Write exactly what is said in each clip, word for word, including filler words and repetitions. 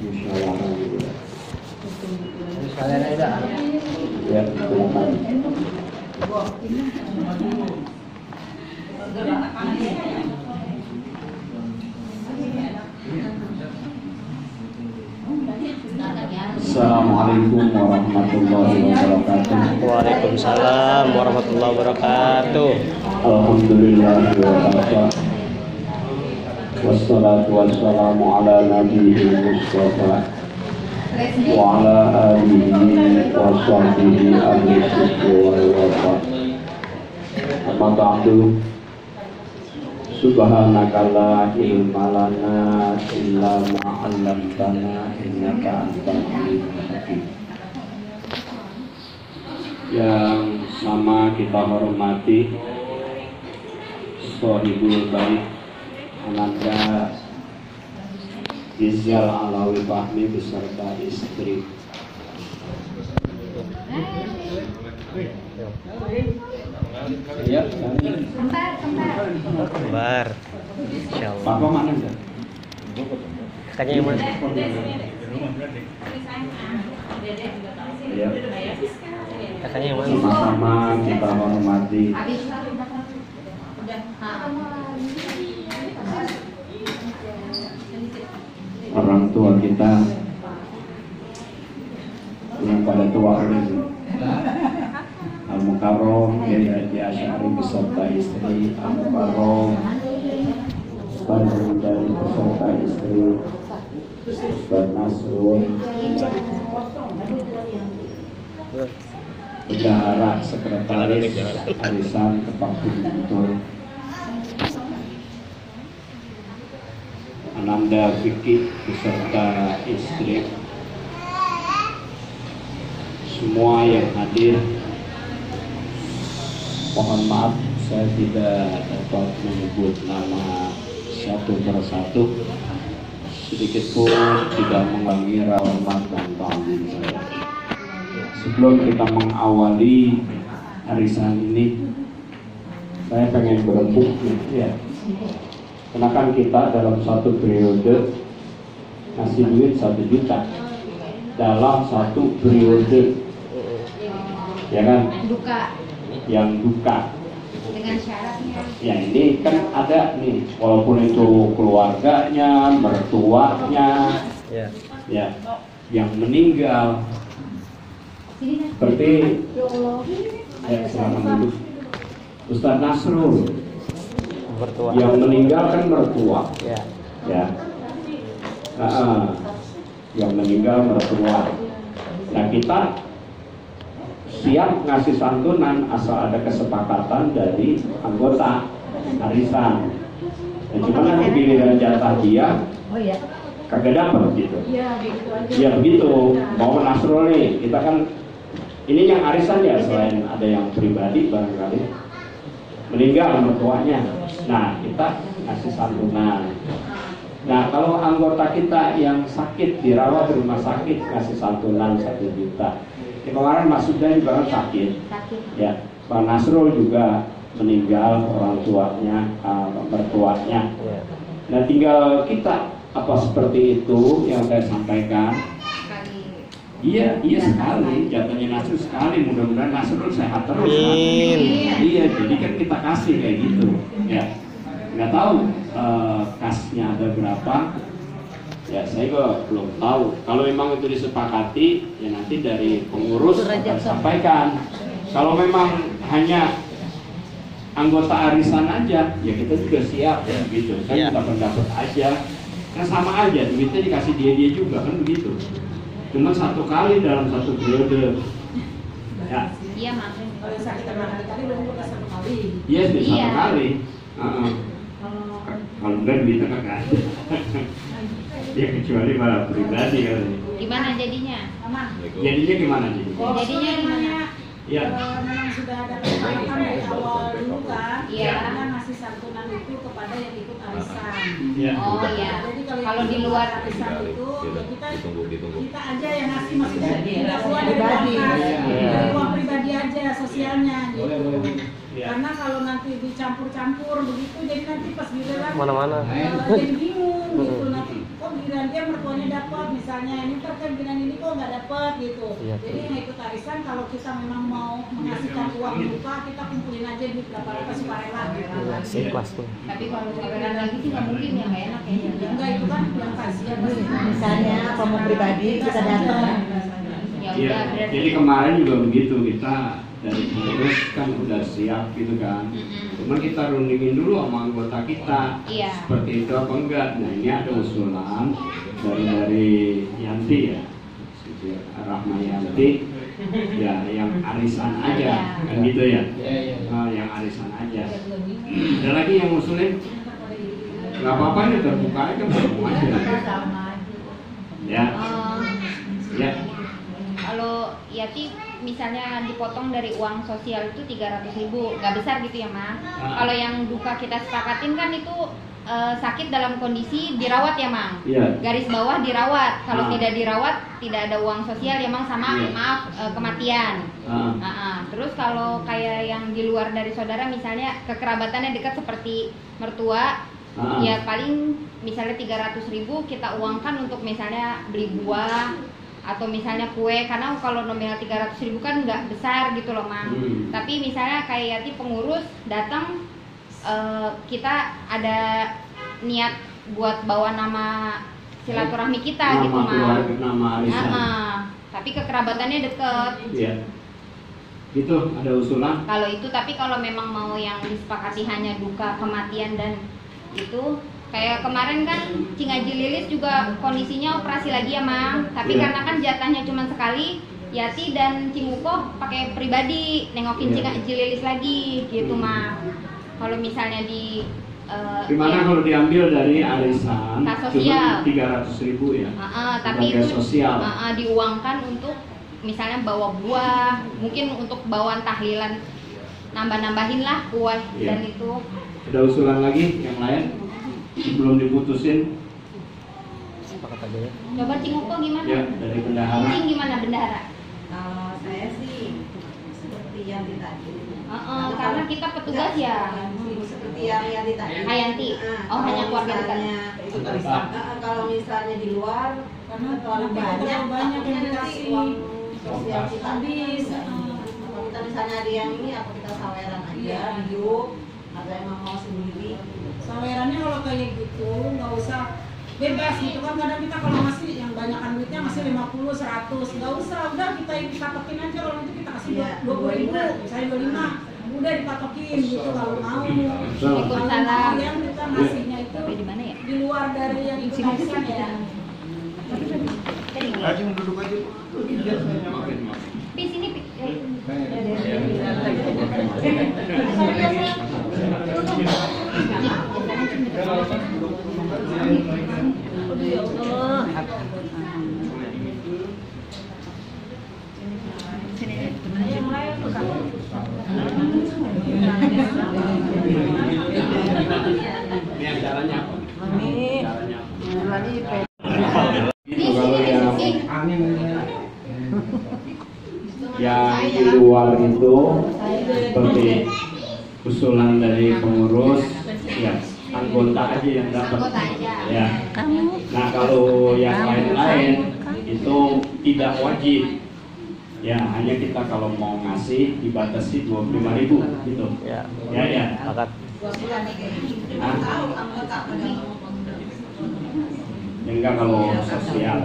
musyawarah gitu. Sekalian aja. Ya, silakan. Assalamualaikum warahmatullahi wabarakatuh. Waalaikumsalam warahmatullahi wabarakatuh. Alhamdulillah wa kafa. Wassalatu wassalamu ala nabiyil mustafa wa ala alihi wa sahbihi ahli sidqi wal wafa. Amma ba'du. Subhanaka la ilma lana illa ma 'allamtana innaka antal alimul hakim. Yang sama kita hormati Sohibul Bait Ananda Rizal Alawi Fahmi beserta istri. Ya, Kembar. Insyaallah. Papa mana enggak? Kakaknya yang mana? Ya. Kakaknya yang mana? Sama-sama kita hormati orang tua kita yang pada tua ini, Al-Mukarrom Kiai Haji Asy'ari beserta istri, Al-Mukarrom Bandung dari beserta istri, Ustaz Nasrul, Bendahara Sekretaris Arisan Kepak Guntur, Ananda Fikih beserta istri, semua yang hadir. Mohon maaf saya tidak dapat menyebut nama satu persatu, sedikit pun tidak mengurangi hormat dan panggung saya. Sebelum kita mengawali arisan ini, saya pengen berembuk ya. Karena kan kita dalam satu periode ngasih duit satu juta dalam satu periode, ya kan? Duka. Yang duka. Dengan syaratnya. Ya ini kan ada nih, walaupun itu keluarganya, mertuanya, Ya. ya, yang meninggal. Seperti ya, silakan dulu. Ustaz Nasrul. Mertua. Yang meninggal kan mertua, Ya. ya. Nah, yang meninggal mertua. Nah kita siap ngasih santunan asal ada kesepakatan dari anggota arisan. Nah, cuma nanti giliran jatah dia, Oh iya. kagak dapat gitu. Iya, begitu aja. Ya begitu. Mau Nasrul nih, kita kan ini yang arisan ya, selain ada yang pribadi barangkali meninggal mertuanya. Nah kita ngasih santunan. Nah kalau anggota kita yang sakit dirawat di rumah sakit ngasih santunan satu juta. Ya, kemarin Mas Sudah juga kan sakit. Sakit. Ya, Pak Nasrul juga meninggal orang tuanya, uh, mertuanya. Ya. Nah tinggal kita apa seperti itu yang saya sampaikan. Sekali. Iya, iya sekali. Jatuhnya Nasrul sekali. Mudah-mudahan Nasrul sehat terus. Amin. Iya, jadi kan kita kasih kayak gitu. Ya, nggak tahu uh, kasnya ada berapa. Ya, saya juga belum tahu. Kalau memang itu disepakati, ya nanti dari pengurus akan sampaikan. Kalau memang hanya anggota arisan aja, ya kita juga siap, ya, gitu. Kan Ya. kita pendapat aja. Kan sama aja, duitnya dikasih dia-dia juga, kan begitu. Cuma satu kali dalam satu periode. Ya. Iya, maksudnya. Kalau sakit sama kali belum buka satu kali. Iya, yes, satu Iya. kali. Uh-uh. Kalau enggak duitnya kagak ada. Ya kecuali malah pribadi kali. Gimana jadinya? Aman. Jadinya gimana jadi? Oh, Jadinya gimana? Ya. Eh, memang sudah ada kesepakatan dari awal dulu kan. Iya. Karena ngasih santunan itu kepada yang ikut arisan. Ya. Oh iya. Jadi Kalau di luar arisan itu ya kita ditunggu ditunggu kita aja yang ngasih maksudnya tidak keluar dari Pribadi. uang kas. Iya. Dari uang pribadi aja sosialnya gitu. Boleh, boleh. Ya. Karena kalau nanti dicampur-campur begitu jadi nanti pas giliran Mana-mana. eh, jadi bingung gitu nanti kok giliran dia mertuanya dapat, misalnya ini kan giliran ini kok nggak dapat gitu. Iya, Jadi yang ikut arisan kalau kita memang mau mengasihkan uang lupa, kita kumpulin aja duit berapa berapa supaya rela. Ikhlas tuh. Tapi kalau saweran lagi sih nggak mungkin ya, nggak enak kayaknya. Enggak, itu kan yang kasihan pasti. Misalnya kalau pribadi kita datang. Ya Iya, udah berarti. jadi kemarin juga begitu, kita dari pengurus kan udah siap gitu kan. Mm-mm. Cuman kita rundingin dulu sama anggota kita, Iya. seperti itu apa enggak. Nah ini ada usulan dari dari Yanti ya, Rahma Yanti, ya yang arisan aja, kan gitu ya. Nah, yang arisan aja. Ada lagi yang usulin, nggak apa-apa nih terbuka aja, ngomong aja. Ya, Eh, ya. Kalau Yati misalnya dipotong dari uang sosial itu tiga ratus ribu, nggak besar gitu ya Ma. Ah. Kalau yang duka kita sepakatin kan itu eh, sakit dalam kondisi dirawat ya Mang. Iya. Garis bawah dirawat. Kalau Ah. tidak dirawat tidak ada uang sosial ya Mang, sama Iya. maaf eh, kematian. Ah. Ah, ah. Terus kalau kayak yang di luar dari saudara misalnya kekerabatannya dekat seperti mertua, Ah. ya paling misalnya tiga ratus ribu kita uangkan untuk misalnya beli buah atau misalnya kue, karena kalau nominal tiga ratus ribu kan nggak besar gitu loh Mang. Hmm. Tapi misalnya kayak Yati pengurus datang, eh, kita ada niat buat bawa nama silaturahmi kita Nama gitu Mang. keluarga, nama arisan. Ah, ah. Tapi kekerabatannya deket. Iya. Gitu, ada usulan. Kalau itu, tapi kalau memang mau yang disepakati hanya duka, kematian dan itu kayak kemarin kan Cing Haji Lilis juga kondisinya operasi lagi ya Mang. Tapi Iya. karena kan jatahnya cuma sekali, Yati dan Cing Uko pakai pribadi nengokin Iya. Cing Haji Lilis lagi gitu Mang. Kalau misalnya di eh, Gimana ya, kalau diambil dari arisan Kas sosial. cuma tiga ratus ribu ya? ah, ah, tapi Sebagai itu sosial. ah, ah, diuangkan untuk misalnya bawa buah, mungkin untuk bawaan tahlilan, nambah-nambahin lah kue Iya. dan itu. Ada usulan lagi yang lain? Belum diputusin? Sepakat aja ya. Coba Cing Uko gimana? Ya, dari bendahara. Cing gimana bendahara? Kalau saya sih seperti yang tadi. Uh, uh, karena kita petugas ya. Seperti yang yang tadi. Hayanti. Oh, hanya keluarga dekat. Nah, kalau misalnya di luar, Karena terlalu nanti banyak, terlalu banyak yang takutnya nanti dikasih. uang sosial kita Habis. Kalau kita misalnya ada yang ini, apa kita saweran aja, Iya. hidup, atau emang mau sendiri. Sawerannya kalau kayak gitu nggak usah bebas gitu kan, kadang kita kalau masih yang banyakan duitnya masih lima puluh, seratus, nggak usah, udah kita patokin aja. Kalau itu kita kasih Iya, dua puluh ribu, dua puluh lima. saya dua puluh lima, udah dipatokin gitu kalau mau. Waalaikumsalam. Kalau yang kita ngasihnya itu Tapi di mana ya? di luar dari yang ikut arisan ya. Tadi nggak? Ajeng duduk aja. Pi sini Pi. Ini acaranya apa? Acaranya apa? Di Gitu, kalau sini, yang di sini. yang di luar itu seperti usulan dari pengurus, ya anggota aja yang dapat. Anggota aja. Ya. Nah kalau yang lain-lain itu tidak wajib. Ya hanya kita kalau mau ngasih dibatasi dua puluh lima ribu gitu. Ya. Ya ya. Sepakat. Hah? Ya, enggak kalau sosial.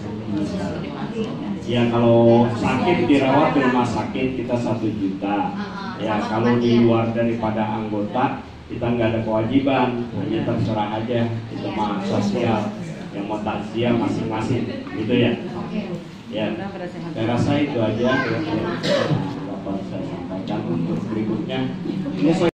Ya kalau sakit dirawat di rumah sakit kita satu juta. Ya kalau di luar daripada anggota kita nggak ada kewajiban, hanya terserah aja itu mah sosial. Yang mau takziah masing-masing, gitu ya. Ya, saya rasa itu aja yang dapat saya sampaikan untuk berikutnya. Ini saya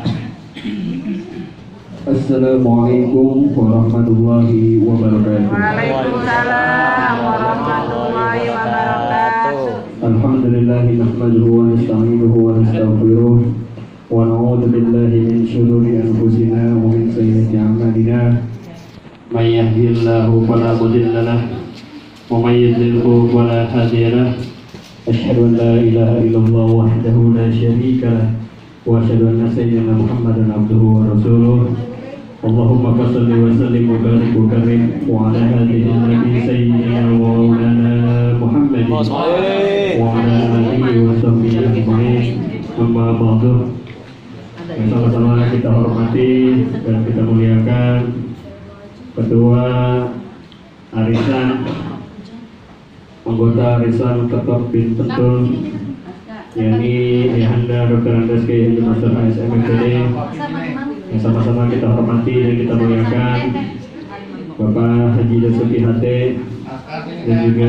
Assalamualaikum warahmatullahi wabarakatuh. Waalaikumsalam warahmatullahi wabarakatuh. Alhamdulillahi nahmaduhu wa nasta'inuhu wa nastaghfiruh wa na'udzu billahi min shururi anfusina wa min sayyiati a'malina. May yahdihillahu fala mudilla lahu wa may yudlilhu fala hadiya lahu. Asyhadu an la ilaha illallah wahdahu la syarika lahu wa asyhadu anna sayyidina Muhammadan abduhu wa rasuluh. Allahumma salli wa sallim wa barik wa karim wa ala alihi nabi sayyidina wa maulana Muhammad wa ala alihi wa sahbihi ajma'in. Amma ba'du. Sama-sama kita hormati dan kita muliakan Ketua Arisan, anggota Arisan Ketok bin Betul, yakni Ayahanda Doktor Andes K. Haji Master A S M M P D, yang sama-sama kita hormati dan kita muliakan Bapak Haji Dasuki H T, dan juga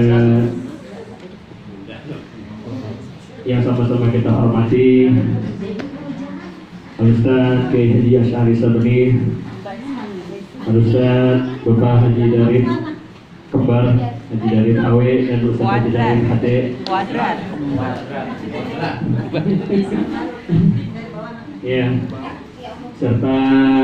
yang sama-sama kita hormati Al-Ustaz K. Haji Asy'ari Sabeni, Al-Ustaz Bapak Haji Darid Kembar, Haji Darid A W, dan Ustaz Haji Darid H T. Ya, serta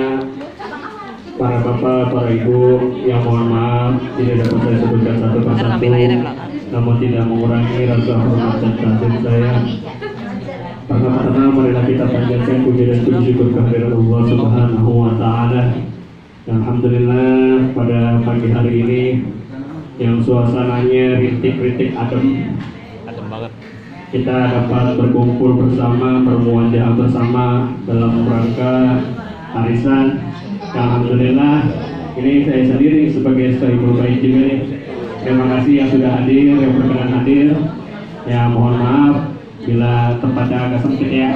para bapak, para ibu yang mohon maaf tidak dapat saya sebutkan satu persatu, namun tidak mengurangi rasa hormat dan kasih saya. Pertama-tama marilah kita panjatkan puji dan puji syukur kehadirat Allah Subhanahu wa taala. Alhamdulillah pada pagi hari ini yang suasananya rintik-rintik adem. Adem banget. Kita dapat berkumpul bersama, bermuajah bersama dalam rangka arisan. Alhamdulillah, ini saya sendiri sebagai sahibul bait juga nih. Terima kasih yang sudah hadir, yang berkenan hadir. Ya mohon maaf bila tempatnya agak sempit ya.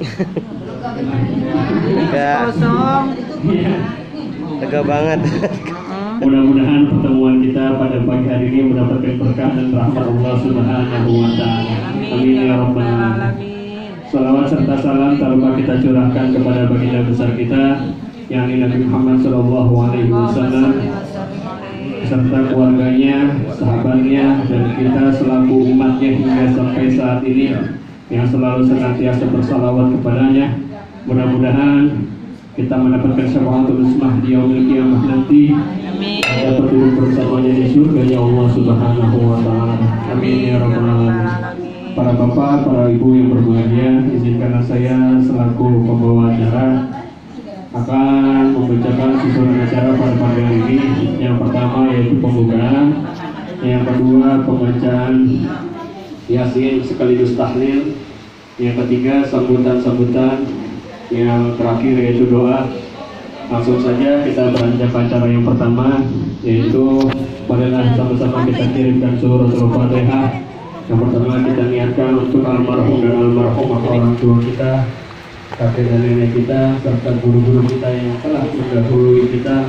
Kosong. Lega banget. Mudah-mudahan pertemuan kita pada pagi hari ini mendapatkan berkah dan rahmat Allah Subhanahu wa taala. Amin ya rabbal alamin. Salawat serta salam tak lupa kita curahkan kepada baginda besar kita yakni Nabi Muhammad sallallahu alaihi wasallam serta keluarganya, sahabatnya, dan kita selaku umatnya hingga sampai saat ini yang selalu senantiasa bersalawat kepadanya. Mudah-mudahan kita mendapatkan syafaatul usmah di yaumil qiyamah nanti, dapat duduk bersamanya di surga ya Allah Subhanahu wa taala. Amin ya rabbal alamin. Para bapak, para ibu yang berbahagia, izinkanlah saya selaku pembawa acara akan membacakan susunan acara pada pagi hari ini. Yang pertama yaitu pembukaan, yang kedua pembacaan Yasin sekaligus tahlil, yang ketiga sambutan-sambutan, yang terakhir yaitu doa. Langsung saja kita beranjak acara yang pertama, yaitu marilah sama-sama kita kirimkan suratul Fatihah. Yang pertama kita niatkan untuk almarhum dan almarhumah orang tua kita, kakek dan nenek kita, serta guru-guru kita yang telah mendahului kita.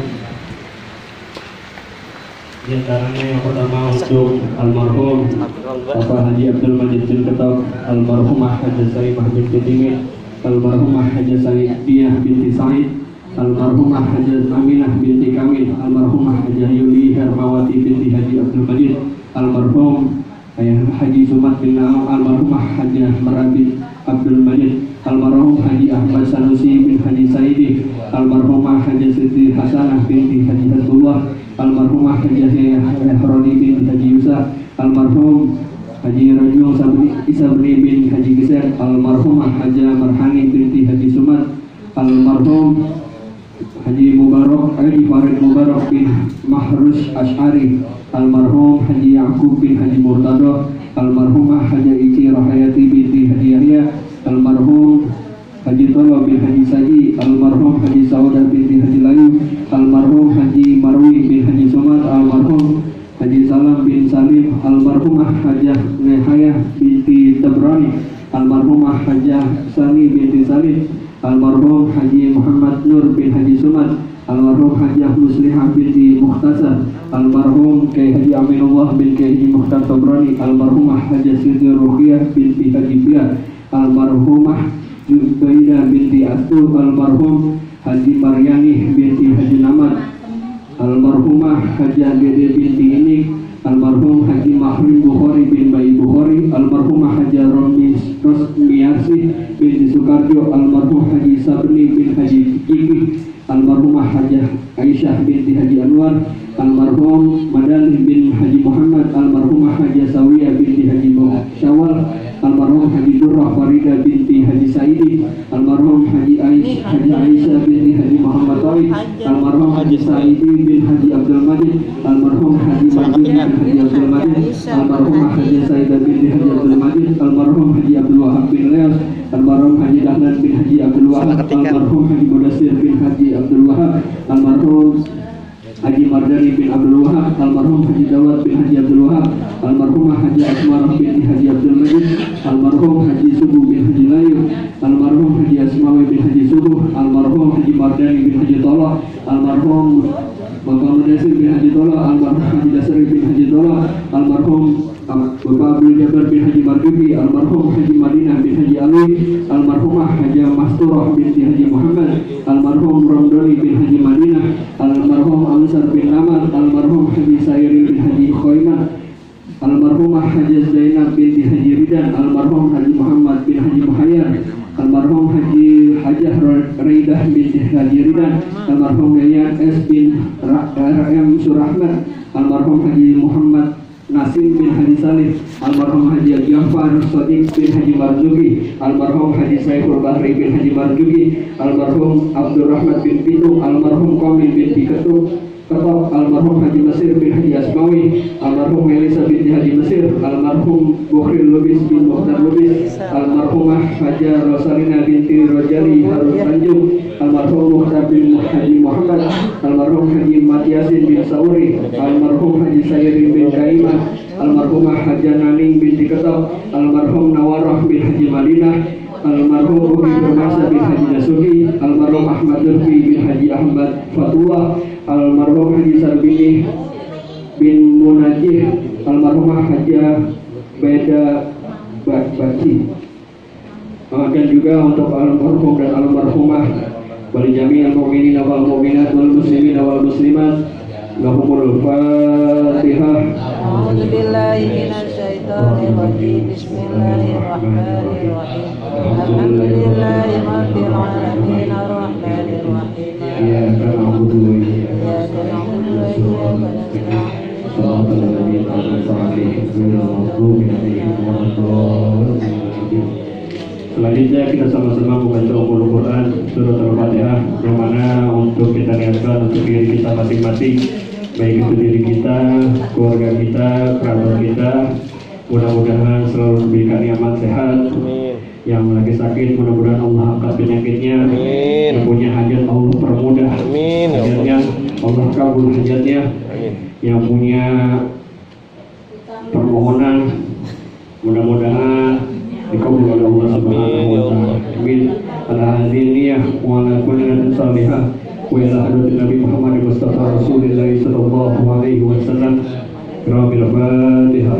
Di antaranya yang pertama untuk almarhum Bapak Haji Abdul Majid bin Ketok, almarhumah Haji Saimah binti Timin, almarhumah Haji Saidiyah binti Said, almarhumah Haji Aminah binti Kamil, almarhumah Haji Yuli Hermawati binti Haji Abdul Majid, almarhum Ayah Haji Sumat bin Naam, almarhumah Haji Merabit Abdul Majid, almarhum Haji Ahmad Sanusi bin Haji Saidi, almarhumah Haji Siti Hasanah binti Haji Hasbullah, almarhumah Haji Roni bin Haji Yusuf, almarhum Haji Rajul Isabri bin Haji Geser, almarhumah Haji Marhani binti Haji Sumat, almarhum Haji Mubarak Haji Farid Mubarak bin Mahrus Asy'ari, almarhum Haji Ya'qub bin Haji Murtado, almarhumah Haji Ici Rahayati binti Haji Yahya, almarhum Haji Tolo bin Haji Saji, almarhum Haji Sauda binti Haji Layu, almarhum Haji Marwi bin Haji Somad, almarhum Haji Salam bin Salim, almarhumah Hajah Nehayah binti Tabrani, almarhumah Hajah Sani binti Salim, almarhum Haji Muhammad Nur bin Haji Sumad, almarhum Hajah Muslihah binti Mukhtasar, almarhum Kiai Haji Aminullah bin Kiai Haji Mukhtar Tabrani, almarhumah Hajah Siti Ruqyah binti Haji Pia, almarhumah Jubaidah binti Astu, almarhum Haji Maryani binti Haji Namad, almarhumah Hajah Dede binti Inik, almarhum Haji Mahrim Bukhari bin Bayi Bukhari, almarhumah Hajah Rosmiarsi binti Sukarjo, almarhum Haji Sabni bin Haji Kiki, almarhumah Hajah Aisyah binti Haji Anwar, almarhum Madani bin Haji Muhammad, almarhumah Hajah Sawiyah binti Haji Syawal, almarhum Haji Durrah Farida binti Haji Saidi, almarhum Haji Aisyah Haji Aisyah binti Haji Muhammad Tawi, almarhum Majid, almarhumah Haji Saidah binti Haji Abdul Majid, almarhum Haji Abdul Wahab bin Leos, almarhum Haji Dahlan bin Haji Abdul Wahab, almarhum Haji Mudasir bin Haji Abdul Wahab, almarhum Haji Mardani bin Abdul Wahab, almarhum Haji Dawud bin Haji Abdul Wahab, almarhumah Haji Asmarah binti Haji Abdul Majid, almarhum Haji Subuh bin Haji Layu, almarhum Haji Asmawi bin Haji Subuh, almarhum Haji Mardani bin Haji Tolah, almarhum Bapak Mudasir bin Haji Tolah, almarhum Haji Dasari bin Haji Tolah, almarhum Bapak Abdul Jabbar bin Haji Marduki, almarhum Haji Madinah bin Haji Ali, almarhumah Haji Masturah binti Haji Muhammad, almarhum Romdoni bin Haji Madinah, almarhum Ansar bin Amar, almarhum Haji Sairi bin Haji Khoimah, almarhumah Haji Zainab binti Haji Ridan, almarhum Haji Muhammad bin Haji Muhayyar, almarhum Haji Hajah Raidah binti Haji Ridan, almarhum Yayan S bin R M Surahmat, almarhum Haji Muhammad Nasim bin Haji Salih, almarhum Haji Jafar Sadiq bin Haji Marzuki, almarhum Haji Saiful Bahri bin Haji Marzuki, almarhum Abdul Rahmat bin Pitu, almarhum Komil bin Ketuk Ketok, almarhum Haji Mesir bin Haji Asmawi, almarhum Melisa binti Haji Mesir, almarhum Bukhril Lubis bin Mukhtar Lubis, almarhumah Haja Rosalina binti Rojali Harun Tanjung, almarhum Mukhtar bin Haji Muhammad, almarhum Haji Matiasin bin Sauri, almarhum Haji Sairi bin Kaimah, almarhumah Haja Naning binti Ketok, almarhum Nawarah bin Haji Madinah, almarhum Ubi Permasa bin Haji Nasuki, almarhum Ahmad Lutfi bin Haji Ahmad Fatullah, almarhum Haji Sarbini bin Munajih, almarhumah Haja Beda Baci, dan juga untuk almarhum dan almarhumah wali jami al-mu'minin wal mu'minat wal muslimin wal muslimat. Lahumul Fatihah. A'udzu billahi minasy syaithanir rajim. Bismillahirrahmanirrahim. Alhamdulillahi rabbil alamin arrahmanir rahim. Iyyaka na'budu wa Iyyaka na'budu wa iyyaka nasta'in. Shiratal ladzina an'amta 'alaihim ghairil maghdubi 'alaihim waladdallin. Selanjutnya kita sama-sama membaca Ummul Quran surat Al-Fatihah, yang mana untuk kita niatkan untuk diri kita masing-masing, baik itu diri kita, keluarga kita, kerabat kita. Mudah-mudahan selalu diberikan nikmat sehat. Yang lagi sakit, mudah-mudahan Allah angkat penyakitnya. Yang punya hajat Allah permudah hajatnya, Allah kabul hajatnya. Yang punya permohonan, mudah-mudahan dikabul oleh Allah Subhanahu wa taala. Amin. Ala hadhihi niyyah wa ala kulli niyatin salihah wa ila hadratin Nabi Muhammad Mustafa Rasulullah sallallahu alaihi wasallam. Rabbil Fatihah.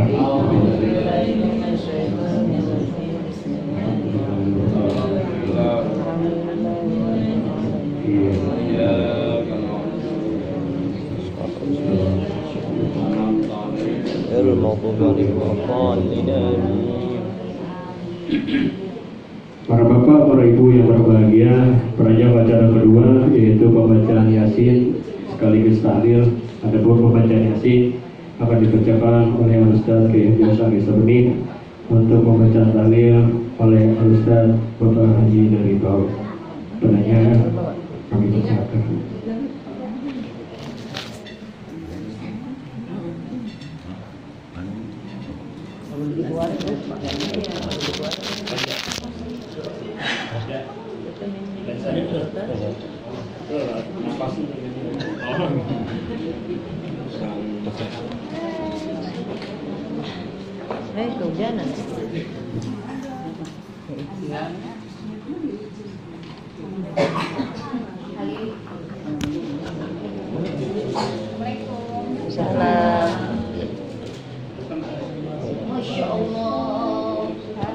Para bapak, para ibu yang berbahagia, peranjang acara kedua yaitu pembacaan Yasin sekaligus tahlil. Ada dua pembacaan Yasin akan dikerjakan oleh Al-Ustaz Kiai Haji Sabeni. Untuk pembacaan tahlil oleh Al-Ustaz Bapak Haji dari Bau. Penanya kami persilakan. Eh, kehujanan. Salam. Masya Allah.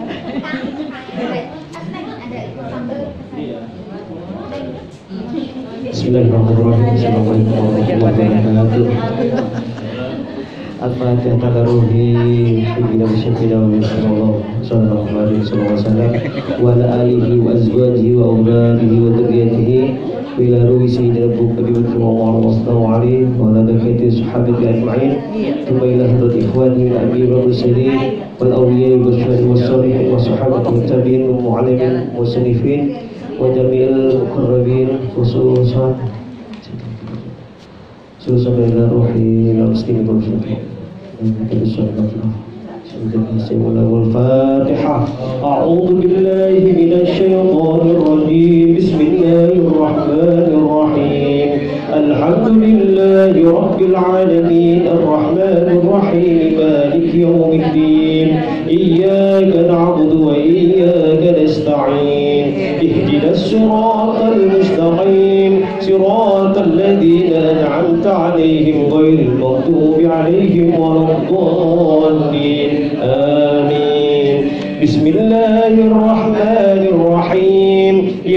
Bismillahirrahmanirrahim. Assalamualaikum warahmatullahi wabarakatuh. Al-Fatihah tadaruhi Ibn Syafina wa Bismillah Sallallahu alaihi wasallam wa ala alihi wa azwajihi wa awladihi wa dhurriyyatihi wa ila ruhi sayyidina Muhammad sallallahu alaihi wa ala dakati sahabati ajma'in thumma ila hadrat ikhwani min abi wa muslimin wal awliya wa syuhada wa salihin wa sahabati tabi'in wa mu'allimin wa sanifin wa jami'il muqarrabin khususan khususan ila ruhi ila muslimin wal muslimin. الفاتحة. أعوذ بالله من الشيطان الرجيم. بسم الله الرحمن الرحيم. الحمد لله رب العالمين الرحمن الرحيم مالك يوم الدين. إياك نعبد وإياك نستعين. اهدنا الصراط المستقيم صراط الذين أنعمت عليهم غير المغضوب عليهم ولا الضالين. آمين. بسم الله الرحمن الرحيم.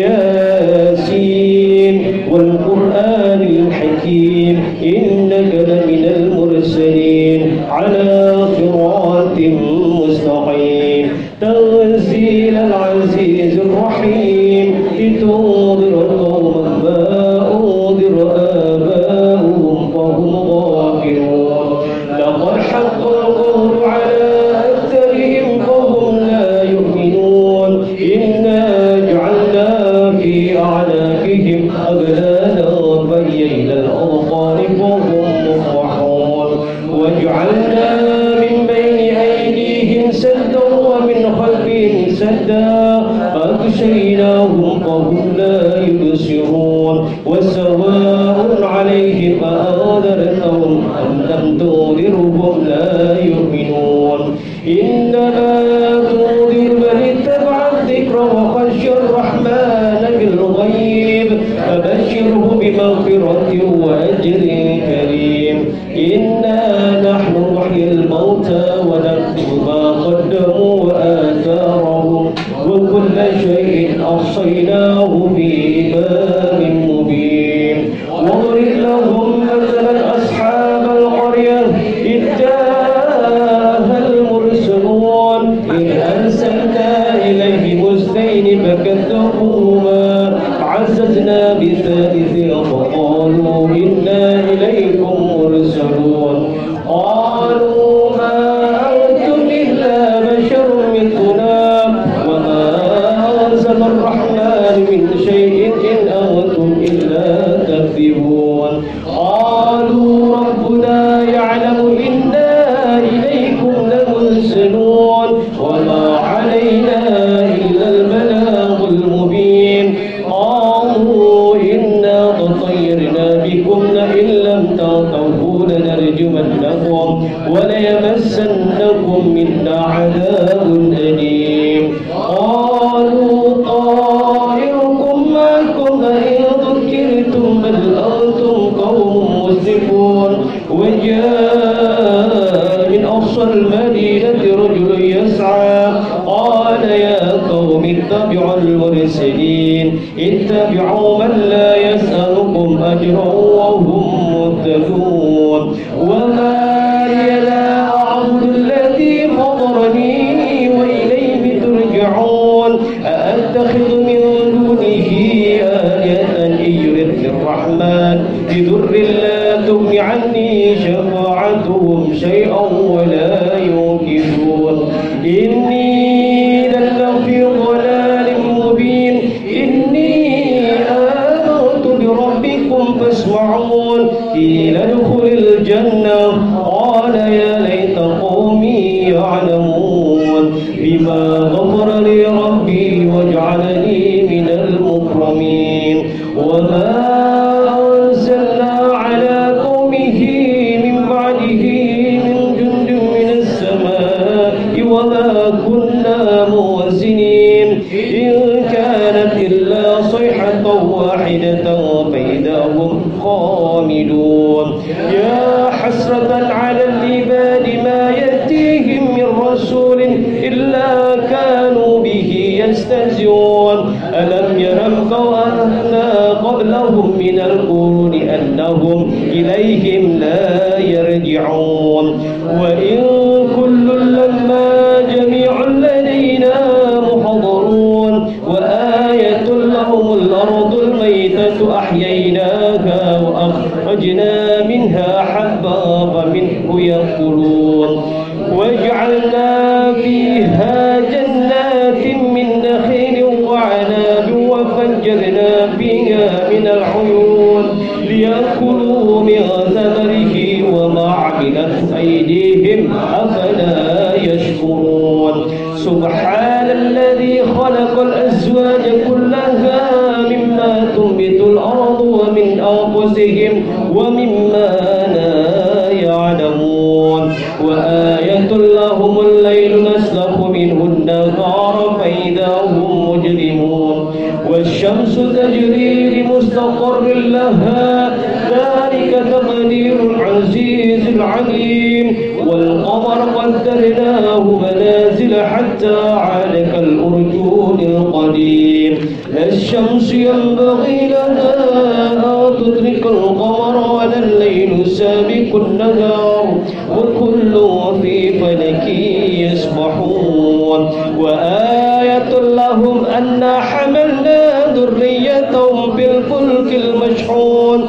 ياسين والقرآن الحكيم إنك لمن المرسلين على صراط مستقيم. تنزيل العزيز الرحيم لتنذر قوما ما أنذر آباؤهم فهم غافلون. لقد حق القول على أكثرهم فهم لا يؤمنون. إنا جعلنا في أعناقهم أغلالا فهي إلى الأذقان فهم مقمحون. وجعلنا من بين أيديهم سدا ومن خلفهم سدا فأغشيناهم فهم لا يبصرون. وسواء عليهم أأنذرتهم أم لم تنذرهم لا يؤمنون. إنما تنذر من اتبع الذكر وخشي الرحمن بالغيب فبشره بمغفرة وأجر كريم. إنا نحن نحيي الموتى ونكتب ما قدموا وآثارهم وكل شيء أحصيناه في إمام مبين. واضرب لهم مثلا أصحاب القرية إذ جاءها المرسلون إذ أرسلنا إليهم اثنين فكذبوهما فعززنا بثالث فقالوا إنا إليكم مرسلون. قالوا ما أنتم إلا بشر مثلنا وما أنزل الرحمن من شيء إن أنتم إلا تكذبون. قالوا ربنا يعلم إنا إليكم لمرسلون وما علينا إلا البلاغ المبين. قالوا إنا تطيرنا بكم لئن لم تنتهوا لنرجمنكم وليمسنكم منا عذاب أليم. قالوا طائركم معكم لئن ذكرتم بل أنتم قوم مسرفون. وجاء من أقصى المدينة رجل يسعى قال يا قوم اتبعوا المرسلين اتبعوا من لا يسألكم أجرا وهم مهتدون. وما لي لا أعبد الذي فطرني وإليه ترجعون. أأتخذ من دونه آلهة إن يردني الرحمن بضر لا تغن عني شفاعتهم شيئا ولا ينقذون. إني لفي ضلال مبين. إني آمنت بربكم فاسمعون. قيل ادخل الجنة قال يا ليت قومي يعلمون بما غفر لي ربي وجعلني من المكرمين. وما أرسلنا على قومه من بعده من جند من السماء وما كنا موزنين. إن كانت إلا صيحة واحدة فإذا هم خامدون. يا حسرة على العباد ما يأتيهم من رسول إلا كانوا به يستهزئون. ألم يروا أنا قبلهم من القرون أنهم إليهم لا يرجعون. وإن كل لما جميع لدينا محضرون. وآية لهم الأرض الميتة أحييناها وأخرجنا منها حبا فمنه يأكلون. وجعلنا فيها جنات من نخيل وعناب وفجرنا فيها من العيون ليأكلوا من ثمره وما عملت أيديهم أفلا يشكرون سبحان الذي خلق الأزواج كلها مما تنبت الأرض ومن أنفسهم ومما لا يعلمون وآية لهم الليل نسلخ منه النهار فإذا هم مجرمون والشمس تجري لمستقر لها ذلك تقدير العزيز العليم والقمر قدرناه منازل حتى عاد كالأرجون القديم لا الشمس ينبغي لها أن تدرك القمر ولا الليل سابق النهار وكل في فلك يسبحون وآية لهم أنا حملنا ذريتهم في الفلك المشحون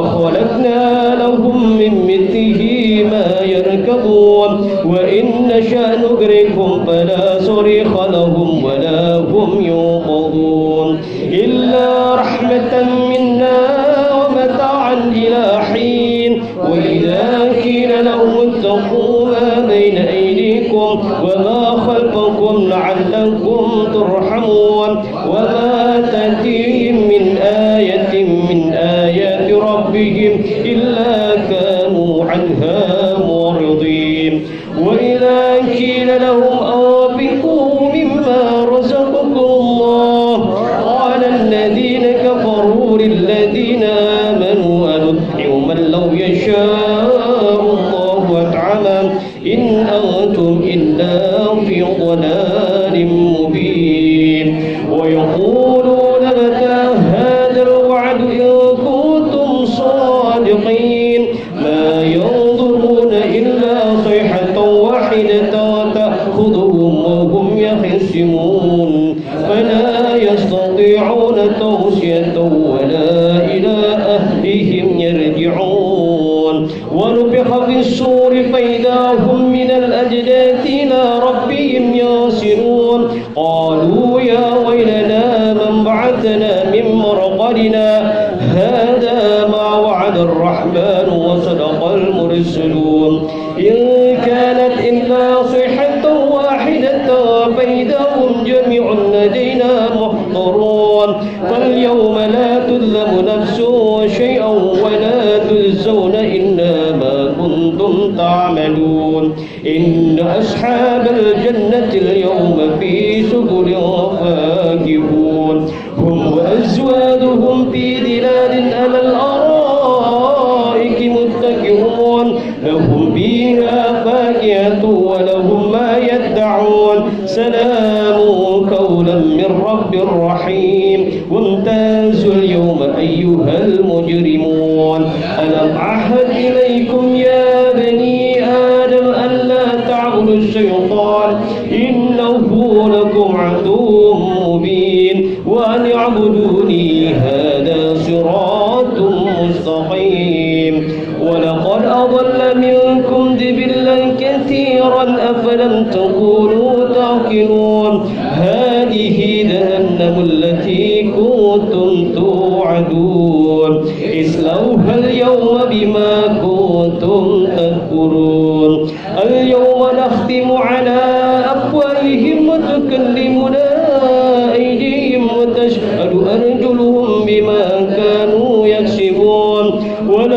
وخلقنا لهم من مثله ما يركبون وإن نشأ نغرقهم فلا صريخ لهم ولا هم ينقذون إلا رحمة منا ومتاعا إلى حين وإذا قيل لهم اتقوا ما بين أيديكم وما خلفكم لعلكم ترحمون وما تأتيهم من آية من آيات ربهم إلا كانوا عنها معرضين وإذا قيل لهم أنفقوا مما رزقكم الله قال الذين كفروا للذين آمنوا أنطعم من لو يشاء الله أطعمه إن أنتم إلا في ضلال مبين ويقولون متى هذا الوعد إن كنتم صادقين ما ينظرون إلا صيحة واحدة تأخذهم وهم يخصمون فلا يستطيعون توصية ولا إلى أهلهم يرجعون ونفخ في الصور فإذا هم من الأجداث إلى ربهم ينسلون قالوا يا ويلنا من بعثنا من مرقدنا هذا ما وعد الرحمن وصدق المرسلون إن كانت إلا صيحة واحدة فإذا هم جميع لدينا محضرون فاليوم لا تظلم نفس شيئا ولا تجزون إلا ما كنتم تعملون إن أصحاب الجنة اليوم في سبل فاكهون هم وأزواجهم في ظلال على الأرائك متكئون لهم فيها فاكهة ولهم ما يدعون سلام قولا من رب رحيم وامتازوا اليوم أيها المجرمون ألم أعهد إليكم يا بني آدم ألا تعبدوا الشيطان إنه لكم عدو مبين وأن اعبدوني هذا صراط مستقيم ولقد أضل منكم جبلا كثيرا أفلم تكونوا تعقلون هذه جهنم التي كنتم توعدون اصلوها اليوم بما كنتم تكفرون اليوم نختم على أفواههم وتكلمنا أيديهم وتشهد أرجلهم بما كانوا يكسبون ولو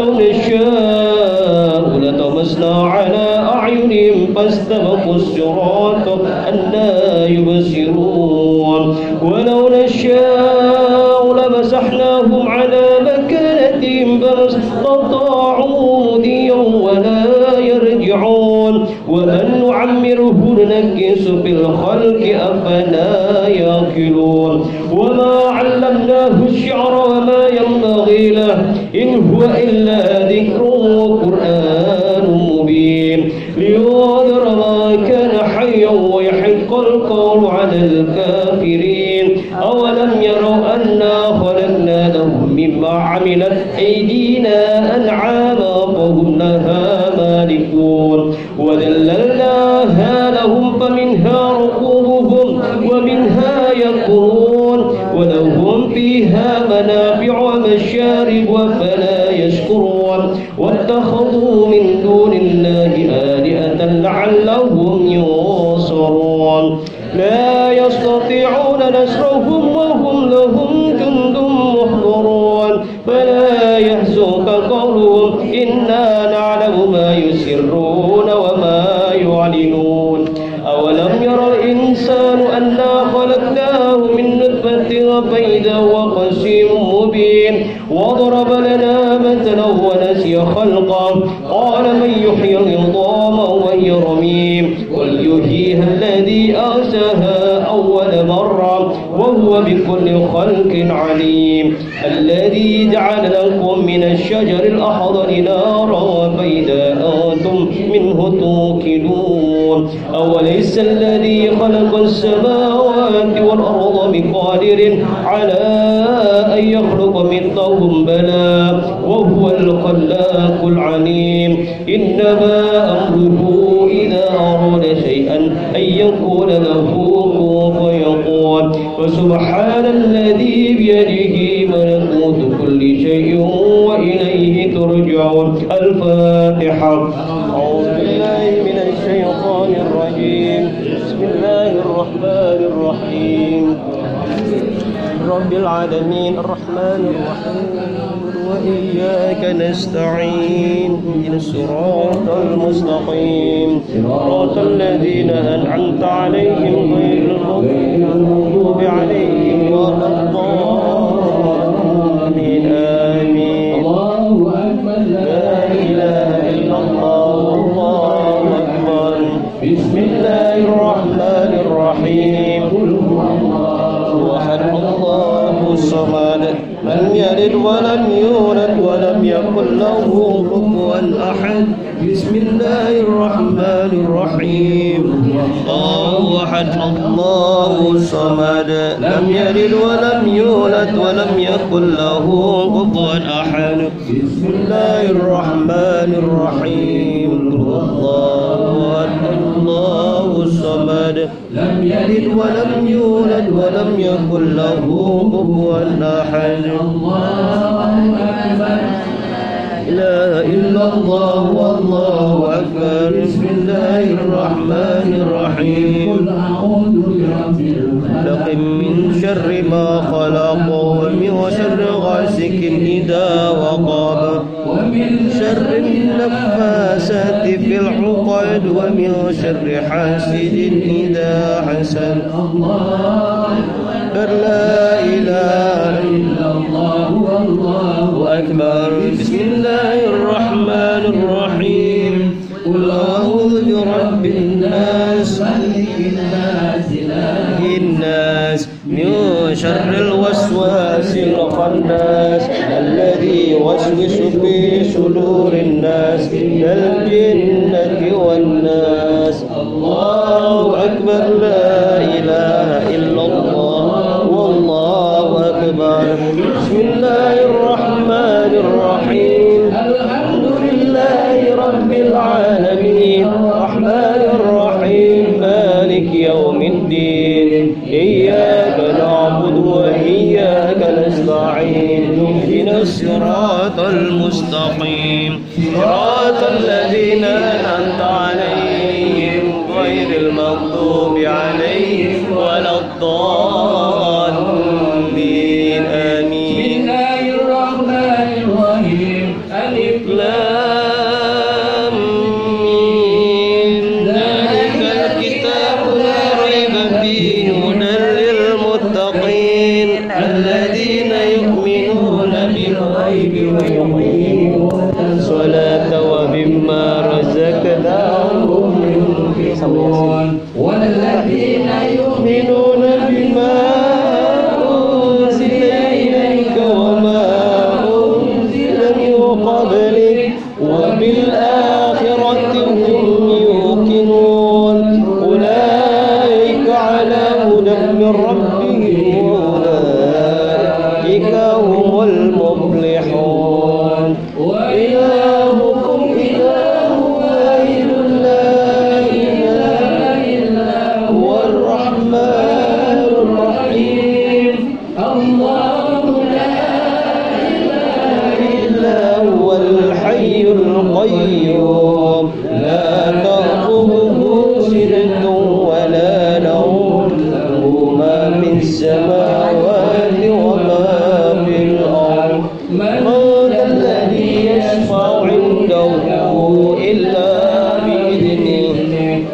نشاء لطمسنا على أعينهم فاستبقوا الصراط أنى يبصرون ولو نشاء لمسحناهم على مكانتهم فما استطاعوا مضيا ولا يرجعون ومن نعمره ننكس في الخلق أفلا يعقلون وما علمناه الشعر وما ينبغي له إن هو إلا ذكر وقرآن مبين لينذر ما كان حيا ويحق القول على الكافرين أولم يروا أنا خلقنا لهم مما عملت أيدينا أنعاما فهم لها مالكون وذللناها لهم فمنها ركوبهم ومنها يأكلون ولهم فيها منافع ومشارب وفلا يشكرون واتخذوا من دون الله آلهة لعلهم ينصرون لا يستطيعون نصرهم وهم لهم جند محضرون فلا يحزنك قولهم إنا نعلم ما يسرون وما يعلنون أولم ير الإنسان أنا خلقناه من نطفة فإذا هو خصيم مبين وضرب لنا مثلا ونسي خلقه قال من يحيي العظام وهي رميم قل يحييها الذي أنشأها أول مرة وهو بكل خلق عليم الذي جعل لكم من الشجر الأخضر نارا فإذا أنتم منه توقدون أوليس الذي خلق السماوات والأرض بقادر على أن يخلق مثلهم بلى وهو الخلاق العليم إنما أمره إذا أراد شيئا أن يقول له كن فيكون وسبحان الذي بيده ملكوت كل شيء وإليه ترجعون. الفاتحة. أعوذ بالله من الشيطان الرجيم بسم الله الرحمن الرحيم رب العالمين الرحمن الرحيم وإياك نستعين اهدنا الصراط المستقيم صراط الذين أنعمت عليهم غير المغضوب عليهم ولا الضالين آمين. الله أكبر لا إله إلا الله والله أكبر. بسم الله الرحمن الرحيم قل هو الله أحد الله الصمد لم يلد ولم يولد ولم يكن له كفوا أحد. بسم الله الرحمن الرحيم الله أحد الله الصمد لم يلد ولم يولد ولم يكن له كفوا أحد. بسم الله الرحمن الرحيم الله أحد الله الصمد لم يلد ولم يولد ولم يكن له كفوا أحد. الله أكبر لا إله إلا الله والله أكبر. بسم الله الرحمن الرحيم قل أعوذ برب الفلق من شر ما خلق ومن شر غاسق إذا وقب ومن شر النفاسات في العقد ومن شر حاسد إذا حسد. الله لا إله إلا الله والله أكبر. بسم الله الرحمن الرحيم قل أعوذ برب الناس ملك الناس إله الناس من شر الوسواس الخناس الذي يوسوس في صدور الناس من الجنة والناس. الله أكبر لا إله إلا الله والله أكبر. بسم الله الرحمن الرحيم الحمد لله رب العالمين الرحمن الرحيم مالك يوم الدين إياك نعبد وإياك نستعين اهدنا الصراط المستقيم صراط الذين أنعمت عليهم غير المغضوب عليهم ولا الضالين آمين. بسم الله الرحمن الرحيم ألف لام ميم ذلك الكتاب لا ريب فيه هدى للمتقين الذين يؤمنون بالغيب ويقيمون الصلاة ومما رزقناهم ينفقون والذين يؤمنون بما أنزل إليك وما أنزل من قبلك وبالآخرة هم يوقنون أولئك على هدى من ربهم وأولئك هم المفلحون. وإلهكم إله واحد لا إله إلا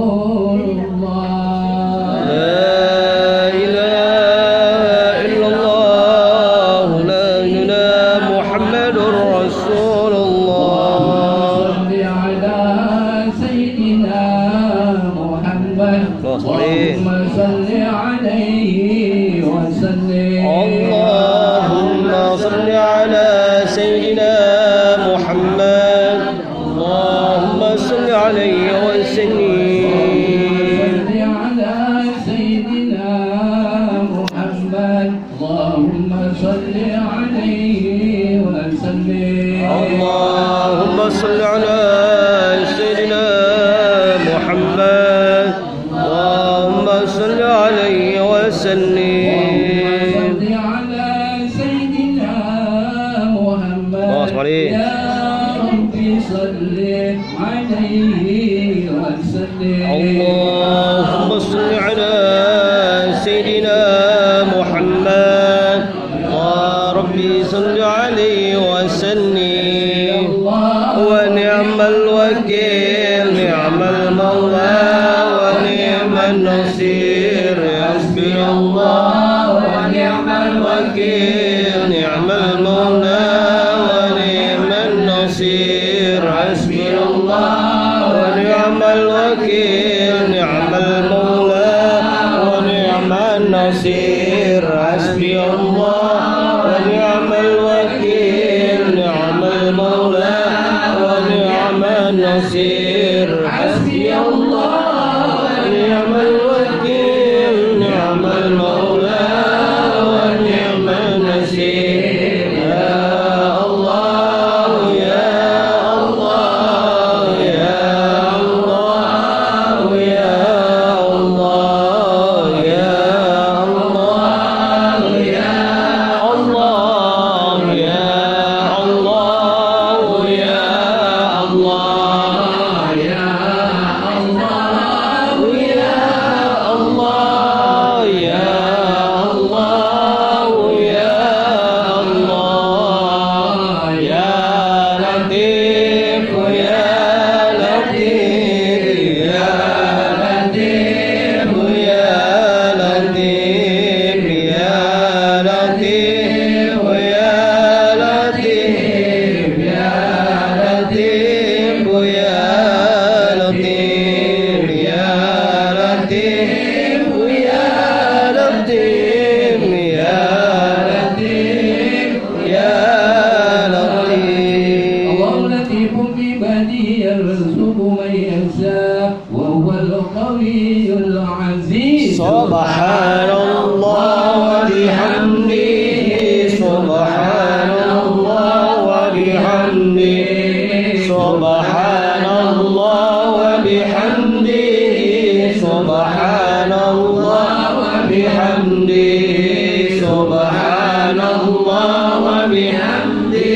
Rasulullah. La ilaha illallah, la ilaha Muhammadur Rasulullah. Salli ala Sayyidina Muhammad. Allahumma salli alaihi wa sallim. Allahumma salli ala Sayyidina Muhammad. Allahumma salli alaihi wa sallim. اللهم صل على سيدنا محمد. اللهم صل عليه وسلم. صل على سيدنا محمد. يا ربي صل عليه وسلم. اللهم صل على سيدنا محمد. يا ربي صل عليه وسلم. ونعم الوكيل، نعم المولى ونعم النصير، حسبي الله ونعم الوكيل، نعم المولى ونعم النصير، حسبي الله ونعم الوكيل، نعم المولى ونعم النصير، حسبي الله ونعم الوكيل، نعم المولى ونعم النصير، حسبي الله ونعم الوكيل، نعم المولى ونعم النصير. يا الله يا الله يا الله يا الله يا الله يا الله يا الله يا الله يا الله يا الله يا الله يا الله يا لطيف يا لطيف يا لطيف يا لطيف يا لطيف يا لطيف يا لطيف يا لطيف يا لطيف يا لطيف يا لطيف يا لطيف. الله لطيف بعباده يرزق من يشاء وهو القوي العزيز. سبحان الله وبحمده، سبحان الله وبحمده، سبحان الله وبحمده، سبحان الله وبحمده، سبحان الله وبحمده،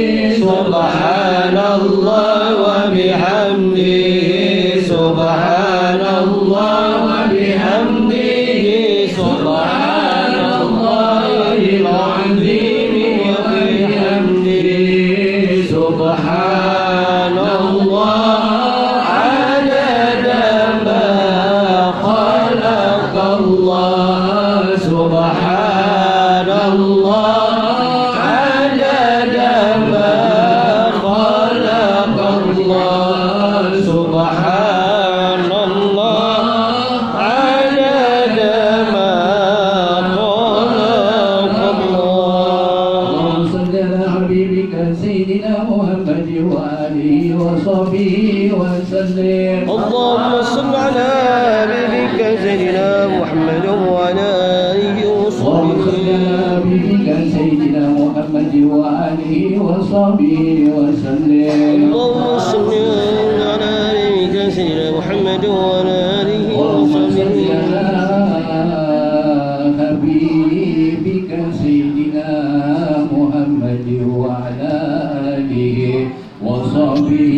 سبحان الله وبحمده، سبحان الله وبحمده، سبحان الله العظيم وبحمده، سبحان الله عدد ما خلق الله، سبحان الله عدد ما خلق الله، سبحان الله عدد ما خلق الله. اللهم صل على حبيبك سيدنا محمد وآله وصحبه وسلم. اللهم صل على حبيبك سيدنا محمد وعلى آله وصحبه حبيبك سيدنا محمد وآله وصحبه وسلم. اللهم صل على حبيبك سيدنا محمد وعلى آله وصحبه حبيبك سيدنا محمد وعلى آله وصحبه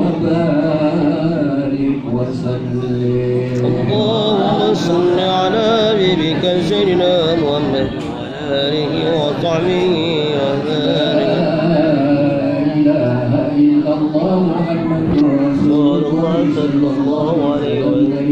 وبارك وسلم. اللهم صل على حبيبك سيدنا محمد وعلى آله وصحبه وبارك. لا إله إلا الله محمد رسول الله صلى الله عليه وسلم.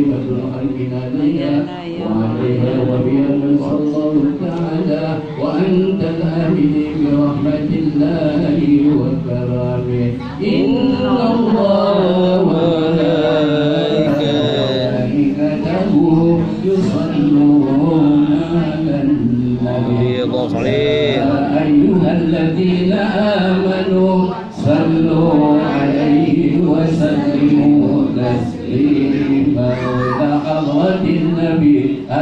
يصلون على النبي يا أيها الذين آمنوا صلوا عليه وسلموا تسليما لحظة النبي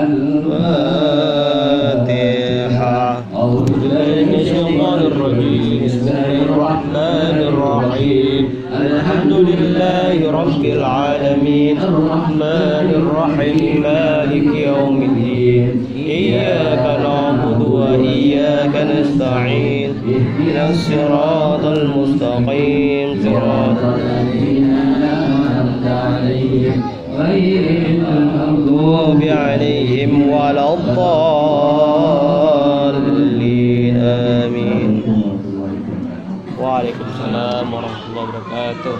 الفاتحة. أعوذ بالله من الشيطان الرجيم. بسم الله الرحمن الرحيم. الحمد لله رب العالمين الرحمن الرحيم مالك يوم الدين إياك نعبد وإياك نستعين اهدنا الصراط المستقيم صراط الذين أنعمت عليهم غير المغضوب عليهم ولا الضالين آمين. Waalaikumsalam warahmatullahi wabarakatuh.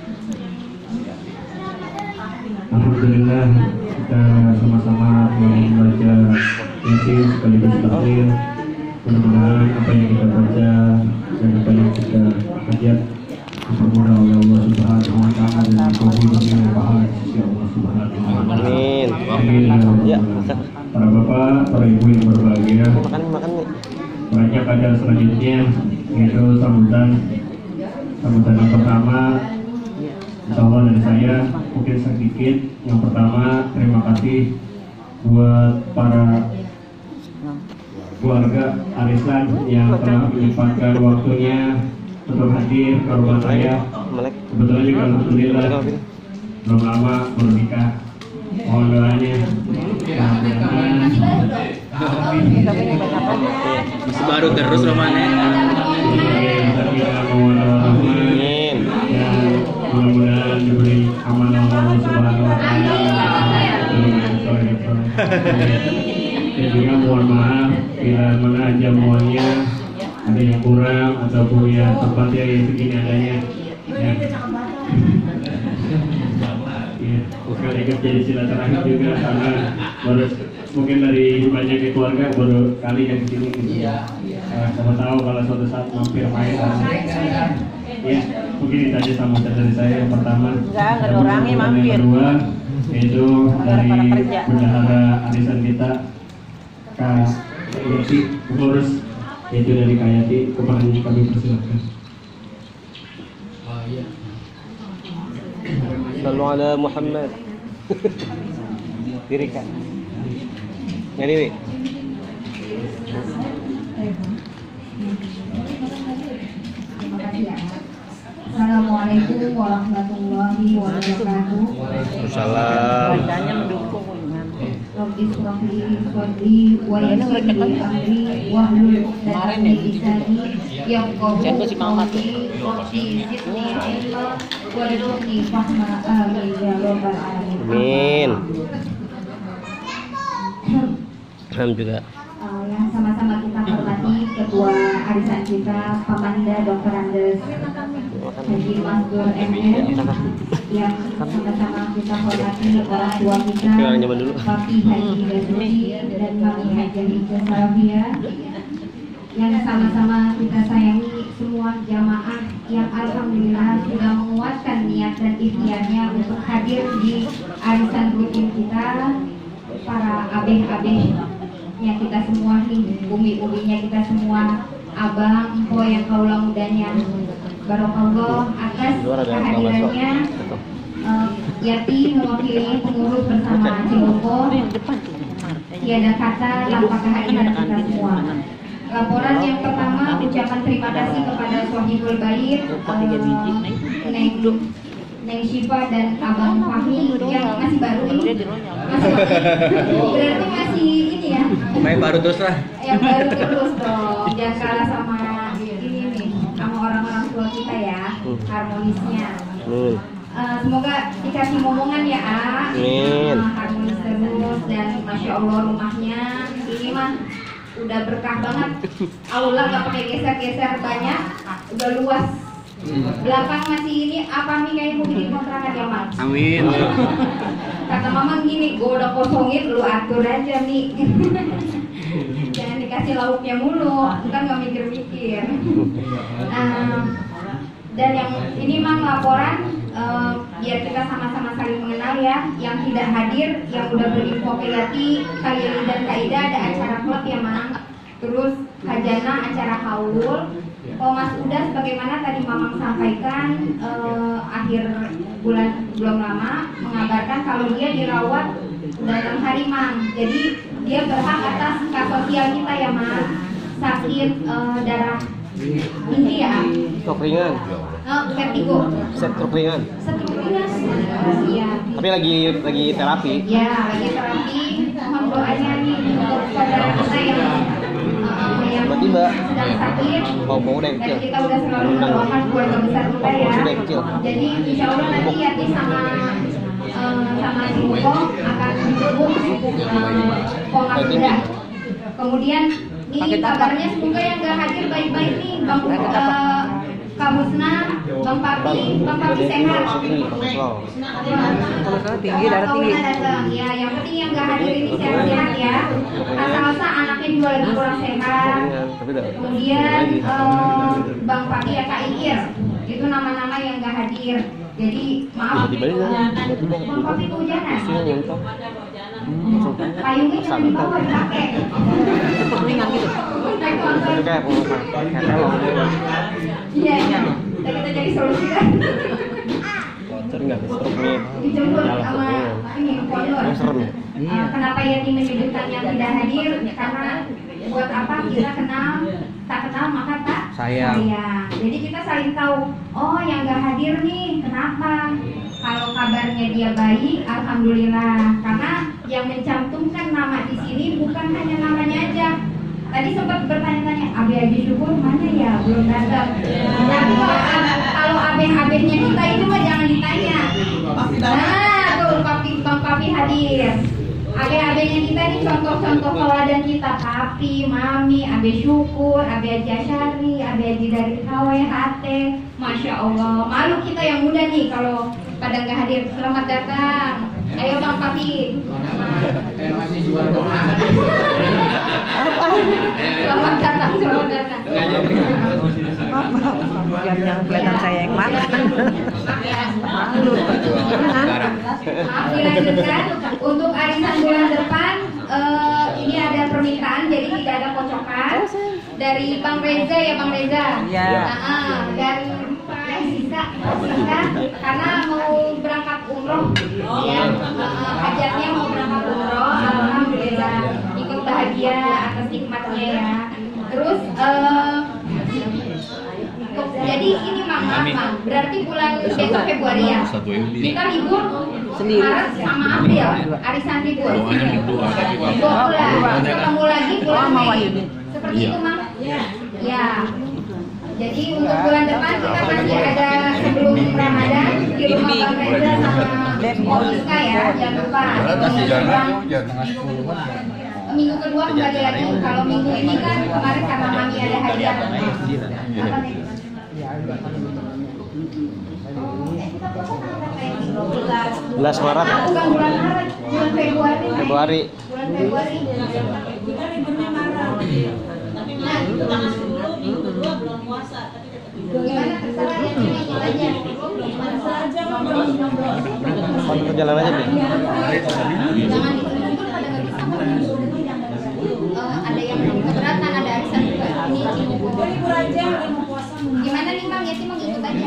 Alhamdulillah kita sama-sama membaca yasin sekaligus takbir. Mudah-mudahan apa yang kita baca dan apa yang kita hajat dipermudah oleh Allah Subhanahu wa taala dan dikabul dengan pahala sisi Allah Subhanahu wa taala. Amin. Amin. Ya. Para bapak, para ibu yang berbahagia. Makan makan nih. Banyak ada selanjutnya yaitu sambutan sambutan yang pertama insya Allah dari saya mungkin sedikit. Yang pertama, terima kasih buat para keluarga arisan yang telah menyempatkan waktunya untuk hadir ke rumah saya. Kebetulan juga alhamdulillah belum lama baru nikah. Mohon doanya. Masih baru terus romannya. Amin. Mudah-mudahan diberi amanah Allah Subhanahu wa taala. Dan juga mohon maaf bila mana jamuannya ada yang kurang ataupun ya tempatnya yang segini adanya. Ya. Sekaligus jadi silaturahmi juga karena baru mungkin dari banyak keluarga baru kali yang kesini gitu. Uh, sama tahu kalau suatu saat mampir main ya mungkin itu aja sambutan dari saya. Yang pertama enggak enggak ada orangnya mampir. Yang kedua yaitu dari bendahara arisan kita Kak Yati pengurus yaitu dari Kak Yati, kepadanya kami persilakan. Sallu ala Muhammad. Dirikan. Jadi, Wi. Assalamualaikum warahmatullahi wabarakatuh. Waalaikumsalam. Bacanya mendukung iman. Rabbi surahli sadri wa yassir li amri wahlul 'uqdatam min lisani yafqahu qawli rabbi zidni ilma warzuqni fahma amin ya rabbal alamin. Amin. Ham juga. Uh, yang sama-sama kita hormati ketua arisan kita Pamanda Dokter Andes Haji Masdur M M, yang sama-sama kita hormati orang tua kita Papi Haji Dasri dan Mami Haji Hija Sarabia, yang sama-sama kita sayangi semua jamaah yang alhamdulillah sudah menguatkan niat dan ikhtiarnya untuk hadir di arisan rutin kita, para abeh-abeh yang kita semua nih, umi-uminya kita semua, abang, empo yang kaulah mudanya, barokallah atas kehadirannya. uh, Yati mewakili pengurus bersama Ciloko, tiada kata tanpa kehadiran kita semua. Laporan yang pertama, ucapan terima kasih kepada Sohibul Bait, uh, Neng Neng Syifa dan Abang Fahmi yang masih baru ini, masih baru. Berarti masih ini ya, Main baru terus lah. yang baru terus dong, jangan kalah sama ini nih, sama orang-orang tua kita ya, harmonisnya. Amin. Uh, semoga dikasih momongan ya, A. Amin. Uh, harmonis terus dan masya Allah rumahnya ini mah udah berkah banget. Aula nggak pakai geser-geser banyak, udah luas. Belakang masih ini apa nih kayak mau bikin kontrakan ya Mas? Amin. Kata mama gini, gue udah kosongin, lu atur aja nih. Jangan dikasih lauknya mulu, ntar nggak mikir-mikir. Um, dan yang ini mang laporan, um, biar kita sama-sama saling mengenal ya. Yang tidak hadir, yang udah berinfo ke Yati, Kak Yeli dan Kak Ida ada acara klub ya Mang. Terus Kajana acara haul. Oh Mas Uda, sebagaimana tadi Mamang sampaikan eh, akhir bulan belum lama mengabarkan kalau dia dirawat dalam hari Mang. Jadi dia berhak atas kas sosial kita ya Mang. Sakit eh, darah ini ya. Stroke ringan. Oh, vertigo. Stroke ringan. Stroke ringan. Iya. Tapi lagi lagi terapi. Ya, lagi terapi. Mohon doanya nih untuk saudara kita yang uh, yang Tiba-tiba. sedang sakit. Mau-mau udah Dan kecil. kita udah selalu mendoakan keluarga besar kita ya. Sudah kecil. Jadi insya Allah nanti Yati sama uh, sama si Uko akan menjemput uh, Koma Muda. Kemudian ini kabarnya semoga yang gak hadir baik-baik nih Bang uh, Kak Musna, Bang Papi, Bang Papi sehat. Kalau tinggi, darah tinggi. Ya, yang penting yang gak hadir ini sehat-sehat ya. Rasa-rasa anaknya juga lagi kurang sehat. Kemudian uh, Bang Papi ya Kak Ikir, itu nama-nama yang gak hadir. Jadi maaf. Bang Papi kehujanan. Payungnya jangan dibawa dipakai. Ringan gitu. Itu kayak kayak telur. Iya, kita kita cari solusi kan. Sering nggak stroke nih? Dijemput sama ini pondok. Serem ya? Uh, kenapa Yati menyebutkan yang tidak hadir? Karena buat apa kita kenal, tak kenal maka tak Sayang. sayang. Jadi kita saling tahu. Oh, yang nggak hadir nih, kenapa? Kalau kabarnya dia baik, alhamdulillah. Karena yang mencantumkan nama di sini bukan hanya namanya aja. Tadi sempat bertanya-tanya, Abe Haji Syukur mana ya? Belum datang. Tapi kalau, kalau abe-abenya kita itu mah jangan ditanya. Nah, tuh papi, bang papi hadir. Abe-abenya kita ini contoh-contoh teladan kita. Papi, mami, Abe Syukur, Abe Haji Asyari, Abe Haji dari K W H T. Masya Allah. Malu kita yang muda nih kalau pada nggak hadir. Selamat datang. Ayo bang papi. Selamat datang, selamat datang. Biar jangan kelihatan saya yang marah. Malu. Maaf dilanjutkan. Untuk arisan bulan depan eh, ini ada permintaan, jadi tidak ada kocokan dari Bang Reza ya Bang Reza. Iya. Nah, dan Pak Sisa, Sisa karena mau berangkat umroh, ya eh, hajatnya mau berangkat umroh, alhamdulillah ikut bahagia atas nikmatnya ya. Terus eh, jadi ini Mang, maaf Mang, berarti bulan besok Februari ya. Kita libur Maret sama April, arisan libur. Dua bulan, ketemu lagi bulan Mei. Seperti itu Mang? Ya. Jadi untuk bulan depan kita masih ada sebelum Ramadan di rumah Bang Reza sama Oiska ya, jangan lupa. Minggu kedua kembali lagi. Kalau minggu ini kan kemarin karena Mami ada hadiah. Apa nih? Belas Maret. Ah, bukan bulan Maret, bulan Februari. Februari. Bulan Februari. Kita liburnya Maret. Tapi malah itu tanggal sepuluh minggu kedua belum puasa. Gimana terserah ya, ini ikut aja. Gimana saja Kalau berjalan aja deh. Jangan dikumpul pada nggak bisa Bang. Eh, ada yang keberatan, ada arisan juga. Ini Cibubur. libur aja udah mau puasa. Gimana nih Bang? Ya sih Bang ikut aja.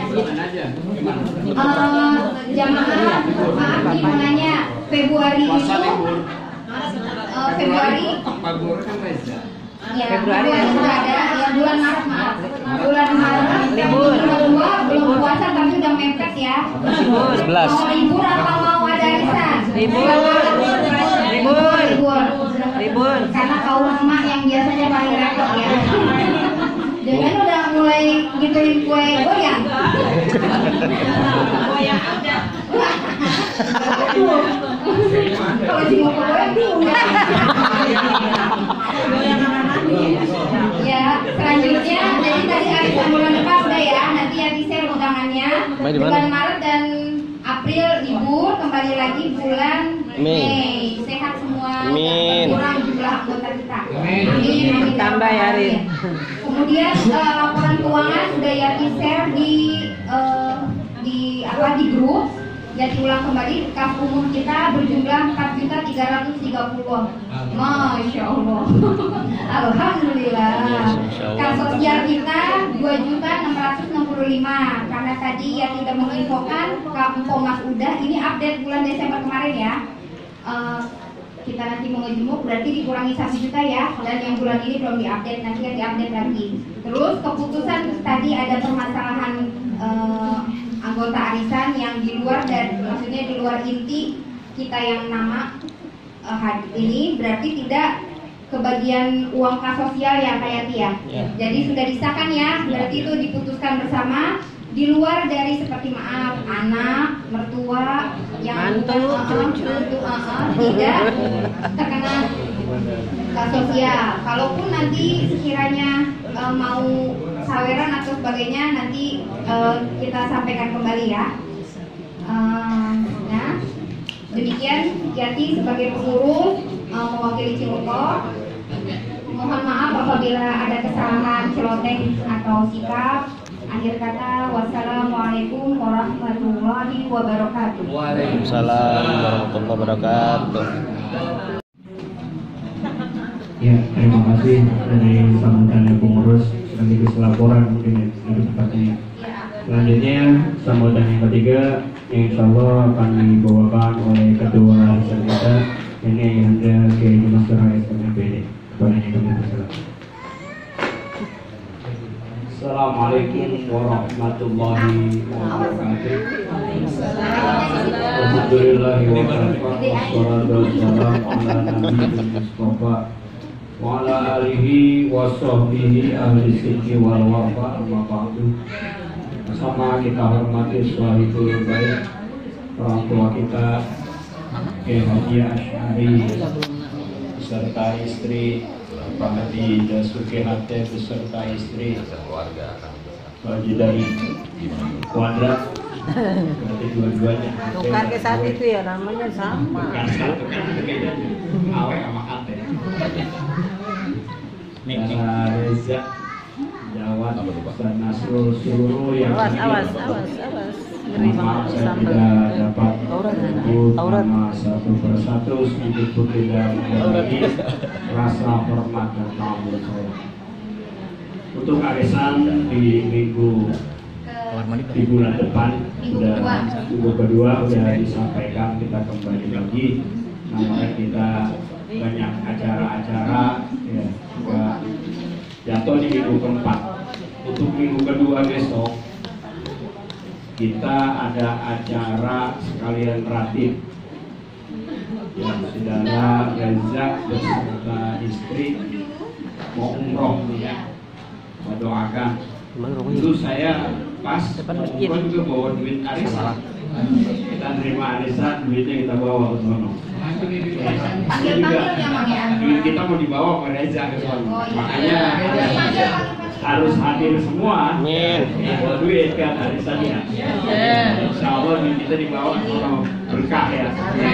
Eh, jamaah, maaf nih mau nanya, Februari itu eh, Februari ya, Februari sudah ada, ya bulan Maret maaf, bulan Maret libur kedua belum puasa tapi udah mepet ya. sebelas. Mau libur apa mau ada arisan? Libur. Libur. Libur. Libur. Karena kaum emak yang biasanya paling repot ya. Jangan udah mulai gituin kue goyang. Goyang aja. Kalau sih mau goyang bingung ya. Ya, selanjutnya jadi tadi arisan bulan depan udah ya, nanti ya di-share undangannya. Bulan Maret dan April libur, kembali lagi bulan Mei. Sehat semua. Amin. Kurang jumlah anggota kita. Amin. Amin. Tambah ya, Rin. Kemudian uh, laporan keuangan sudah ya di-share di uh, di apa di grup. Ya diulang kembali, kas umum kita berjumlah empat juta tiga ratus tiga puluh. Masya Allah. Alhamdulillah. Kas sosial kita dua juta enam ratus enam puluh lima. Karena tadi yang tidak menginfokan Kampung Mas Udah, ini update bulan Desember kemarin ya. Uh, kita nanti mau ngejemuk berarti dikurangi satu juta ya, dan yang bulan ini belum diupdate, nanti kan diupdate lagi. Terus keputusan tadi ada permasalahan uh, anggota arisan yang di luar, dan maksudnya di luar inti kita yang nama uh, ini berarti tidak kebagian uang kas sosial ya kayak ya. Yeah. Jadi sudah disahkan ya, berarti itu diputuskan bersama. Di luar dari seperti maaf anak, mertua, yang mantu, cucu, uh, uh, tidak terkena kas sosial. Kalaupun nanti sekiranya uh, mau saweran atau sebagainya, nanti uh, kita sampaikan kembali ya. Uh, nah, demikian Yati sebagai pengurus uh, mewakili Ciloko. Mohon maaf apabila ada kesalahan celoteh atau sikap. Akhir kata, wassalamualaikum warahmatullahi wabarakatuh. Waalaikumsalam warahmatullahi wabarakatuh. Ya, terima kasih dari sambutannya pengurus sekaligus laporan mungkin ya, lebih tepatnya. Selanjutnya sambutan yang ketiga yang insya Allah akan dibawakan oleh ketua arisan kita, ini Ayahanda Kiai Master S M P D. Kepadanya kami persilakan. Assalamualaikum warahmatullahi wabarakatuh. Alhamdulillahi wa kafa, wassalatu wassalamu ala nabiyil mustafa wa ala alihi wa sahbihi ahli sidqi wal wafa, amma ba'du. Bersama kita hormati sahibul baik, orang tua kita Kiai Haji Asy'ari beserta istri Pak Haji Dasuki Hate beserta istri Haji dari Kuadrat, berarti dua-duanya. Tukar ke saat itu ya namanya sama. Bukan satu kan beda. Awe sama Hate. Para Reza Jawad dan Nasrul seluruh yang awas, hadir. awas, awas, awas. Maaf saya tidak dapat menyebut nama satu persatu, sedikit pun tidak mengurangi rasa hormat dan tamu saya. Untuk arisan di minggu di bulan depan sudah minggu kedua sudah disampaikan, kita kembali lagi. Namun kita banyak acara-acara ya, juga jatuh di minggu keempat. Untuk minggu kedua besok kita ada acara sekalian ratib yang saudara Reza beserta istri mau umroh ya, mau doakan. Itu saya pas umroh juga bawa duit arisan, kita nerima arisan, duitnya kita bawa ke sono. Juga duit kita mau dibawa ke Reza ke sono, makanya harus hadir semua. Bawa duit kan arisannya. Insya Allah duit kita dibawa kalau berkah ya.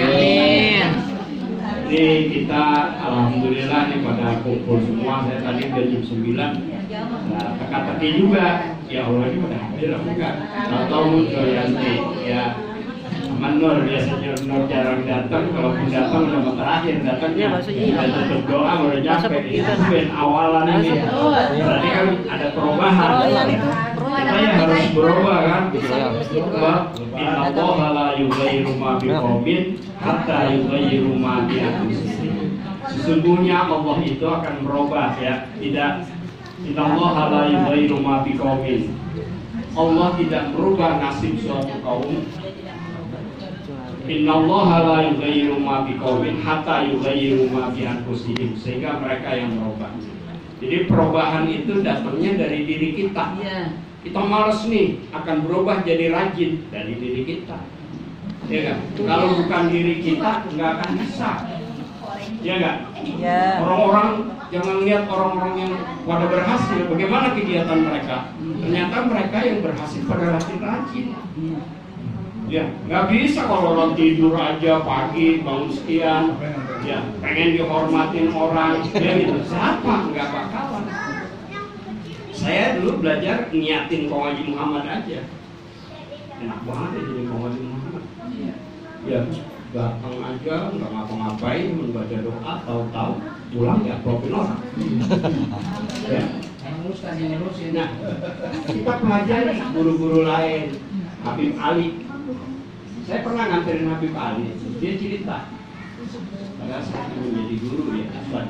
Ini kita alhamdulillah nih pada kumpul semua. Saya tadi udah jam sembilan. Nah, teka-teki juga. Ya Allah ini udah hadir apa enggak? Tahu muncul ya nih ya. Menur biasanya Nur jarang datang, kalaupun datang udah mau terakhir datangnya. Kita tutup doa udah nyampe. Itu ben awalan ini. Berarti kan ada perubahan. Kita yang harus berubah kan. Inna Allaha la yughayyiru ma biqaumin hatta yughayyiru ma bi anfusihim. Sesungguhnya Allah itu akan merubah ya. Tidak. Inna Allaha la yughayyiru ma biqaumin. Allah tidak merubah nasib suatu kaum. Innallaha la yughayyiru ma biqaumin hatta yughayyiru ma bi anfusihim, sehingga mereka yang merubah. Jadi perubahan itu datangnya dari diri kita. Kita malas nih, akan berubah jadi rajin dari diri kita. Ya kan? Kalau bukan diri kita nggak akan bisa. Ya nggak? Orang-orang jangan lihat orang-orang yang pada berhasil, bagaimana kegiatan mereka. Ternyata mereka yang berhasil pada rajin-rajin. Ya, nggak bisa kalau orang tidur aja pagi bangun sekian, ya pengen dihormatin orang, ya gitu. Siapa? Nggak bakalan. Saya dulu belajar niatin Kong Haji Muhammad aja, enak banget ya jadi Kong Haji Muhammad. ya datang aja nggak ngapa-ngapain membaca doa, tahu-tahu pulang ya profil orang. Ya. Nah, kita pelajari guru-guru lain, Habib Ali. Saya pernah nganterin Habib Ali, dia cerita. Pada saat menjadi guru ya,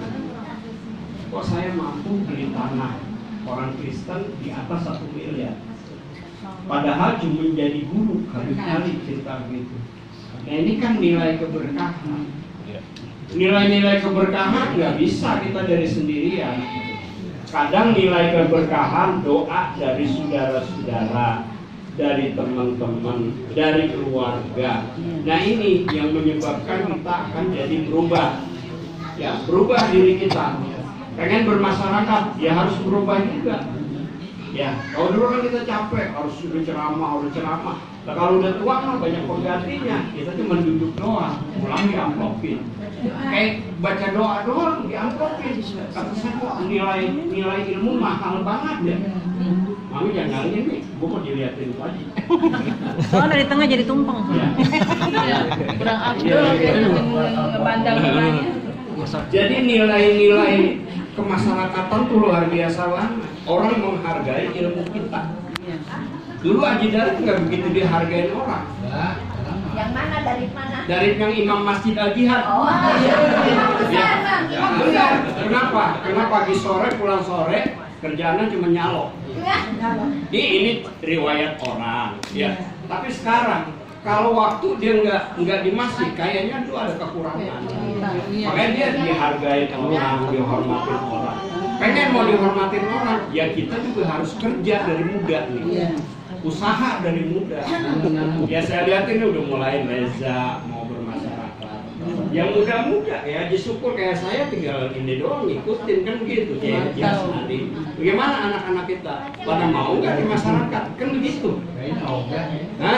kok saya mampu beli tanah orang Kristen di atas satu miliar. Padahal cuma menjadi guru, Habib Ali cerita gitu. Nah ini kan nilai keberkahan. Nilai-nilai keberkahan nggak bisa kita dari sendirian. Kadang nilai keberkahan doa dari saudara-saudara, dari teman-teman, dari keluarga. Nah ini yang menyebabkan kita akan jadi berubah. Ya, berubah diri kita. Pengen bermasyarakat, ya harus berubah juga. Ya, kalau dulu kan kita capek, harus udah ceramah, harus ceramah. Nah, kalau udah tua kan banyak penggantinya. Kita cuma duduk doang, pulang diamplopin. Kayak baca doa doang diamplopin. Kata saya kok nilai nilai ilmu mahal banget ya. Mami jangan ngalihin nih, gua mau diliatin itu aja. Oh dari tengah jadi tumpeng. Ya. Kurang abdul gitu ngepandang nilainya. Jadi nilai-nilai kemasyarakatan tuh luar biasa banget. Orang menghargai ilmu kita. Dulu Haji Darif nggak begitu dihargain orang. Yang mana dari mana? Dari yang Imam Masjid Al Jihad. Oh, iya. Ya, benar. Kenapa? Karena pagi sore pulang sore kerjaannya cuma nyalok. Ini, ini riwayat orang. Ya. Tapi sekarang kalau waktu dia nggak nggak di masjid, kayaknya itu ada kekurangan. Makanya dia dihargai orang, dihormatin orang. Pengen mau dihormatin orang, ya kita juga harus kerja dari muda nih. Usaha dari muda. Ya saya lihat ini udah mulai Reza mau bermasyarakat. Yang muda-muda ya disyukur kayak saya tinggal ini doang ngikutin kan gitu. Ya, ya nanti. Bagaimana anak-anak kita pada mau nggak di masyarakat kan begitu? Hah?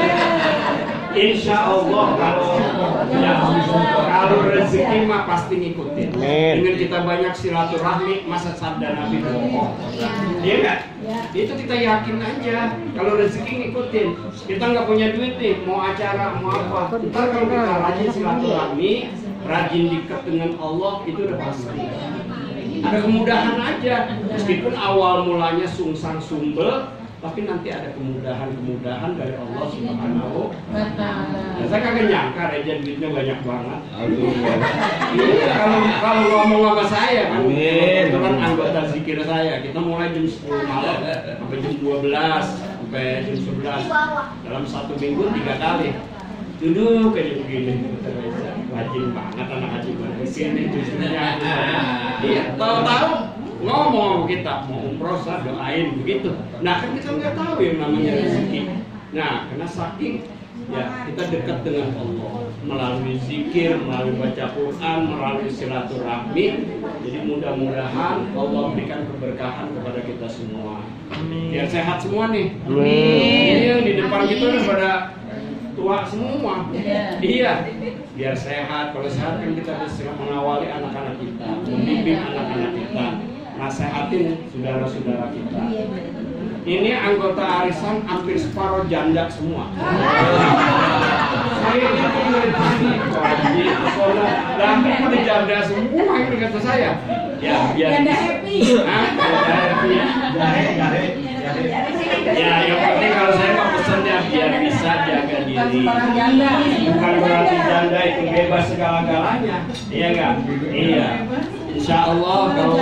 Insya Allah kalau ya, kalau rezeki mah pasti ngikutin. Dengan kita banyak silaturahmi, masa sabda Nabi bohong. Iya nggak? Itu kita yakin aja. Kalau rezeki ngikutin, kita nggak punya duit nih, mau acara mau apa. Ntar kalau kita rajin silaturahmi, rajin dekat dengan Allah itu udah pasti. Ada kemudahan aja, meskipun awal mulanya sungsang sumbel. Tapi nanti ada kemudahan-kemudahan dari Allah Subhanahu wa Ta'ala. Nah, saya kagak nyangka Reja duitnya banyak banget. Iya, kalau kalau ngomong sama saya kan, kebetulan anggota zikir saya, kita mulai jam sepuluh malam sampai jam dua belas sampai jam sebelas. Dalam satu minggu tiga kali. Duduk kayak begini, rajin banget anak haji di sini justrunya. Iya, tahu-tahu ngomong kita mau umroh doain begitu. Nah kan kita nggak tahu yang namanya rezeki. Nah karena saking ya kita dekat dengan Allah melalui zikir, melalui baca Quran, melalui silaturahmi. Jadi mudah-mudahan Allah berikan keberkahan kepada kita semua. Biar sehat semua nih. Iya di depan kita udah pada tua semua. Iya. Biar sehat. Kalau sehat kan kita bisa mengawali anak-anak kita, membimbing anak-anak kita. Nasehatin saudara-saudara kita. Ini anggota arisan hampir separuh janda semua. Saya itu dari tadi, wajib, sholat, dan pada janda semua itu kata saya. Ya, biar janda happy. Ah, janda happy. Ya, yang penting kalau saya mau pesannya biar bisa jaga diri. Bukan berarti janda itu bebas segala-galanya. Iya enggak? Iya. Insya Allah kalau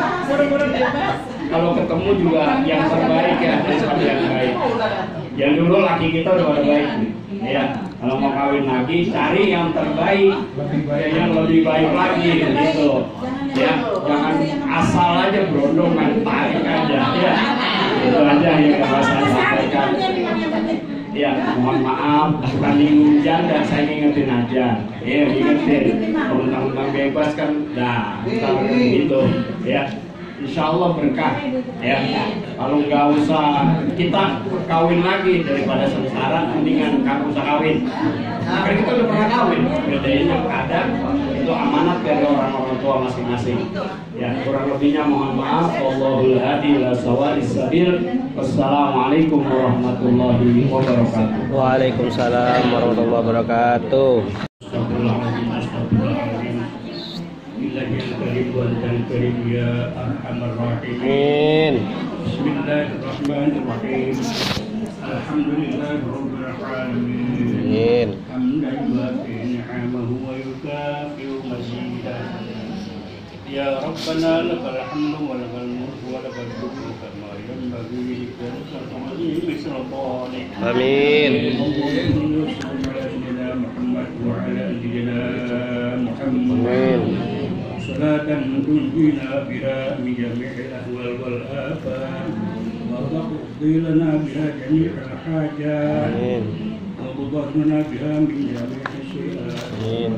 kalau ketemu juga yang terbaik ya daripada yang baik. Yang dulu laki kita udah baik, ya. Kalau mau kawin lagi cari yang terbaik, yang lebih baik lagi gitu. Ya, jangan asal aja berondong main tarik aja. Ya, itu aja yang dapat saya sampaikan. Ya, mohon maaf, bukan nyinggung janda, saya ngingetin aja. Ya, ngingetin. Kalau undang-undang bebas kan, dah, kita gitu. Ya, insya Allah berkah. Ya, kalau nggak usah kita kawin lagi daripada sengsara, mendingan nggak usah kawin. Karena kita udah pernah kawin, bedain yang ada itu amanat dari orang-orang tua masing-masing. Ya, kurang lebihnya mohon maaf. Wallahul hadi ila sawa'is sabil. Wassalamualaikum warahmatullahi wabarakatuh. Waalaikumsalam warahmatullahi wabarakatuh. Astagfirullahaladzim, astagfirullahaladzim. Billahil karim wal karim ya arhamar rahimin. Bismillahirrahmanirrahim. Alhamdulillahirabbil alamin. Hamdan yuwafi ni'amahu wa yukafi'u mazidah. Ya Rabbana lakal hamdu wa lakal mulku wa lakal hukmu kama yanbaghi li jalali azimi sultanik. Amin. Muhammad wa ala sayyidina Muhammad. Amin. Salatan tunjina biha min jami'il ahwal wal afat wa taqdi lana biha jami'al hajat. Amin. Wa tudahhirna biha min jami'is sayi'at. Amin.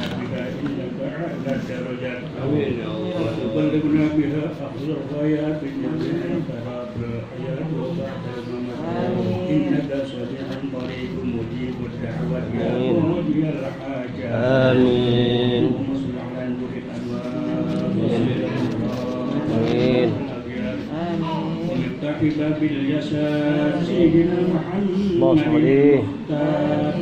Amin. Wa tuballighna biha afdal ghayat min jami'il khairat fil hayat wa ba'da al-mamat. Innaka sami'un qaribun mujibud da'wat ya mujibal hajat. Amin. Amin. ومفتاح باب اليسار سيدنا محمد المختار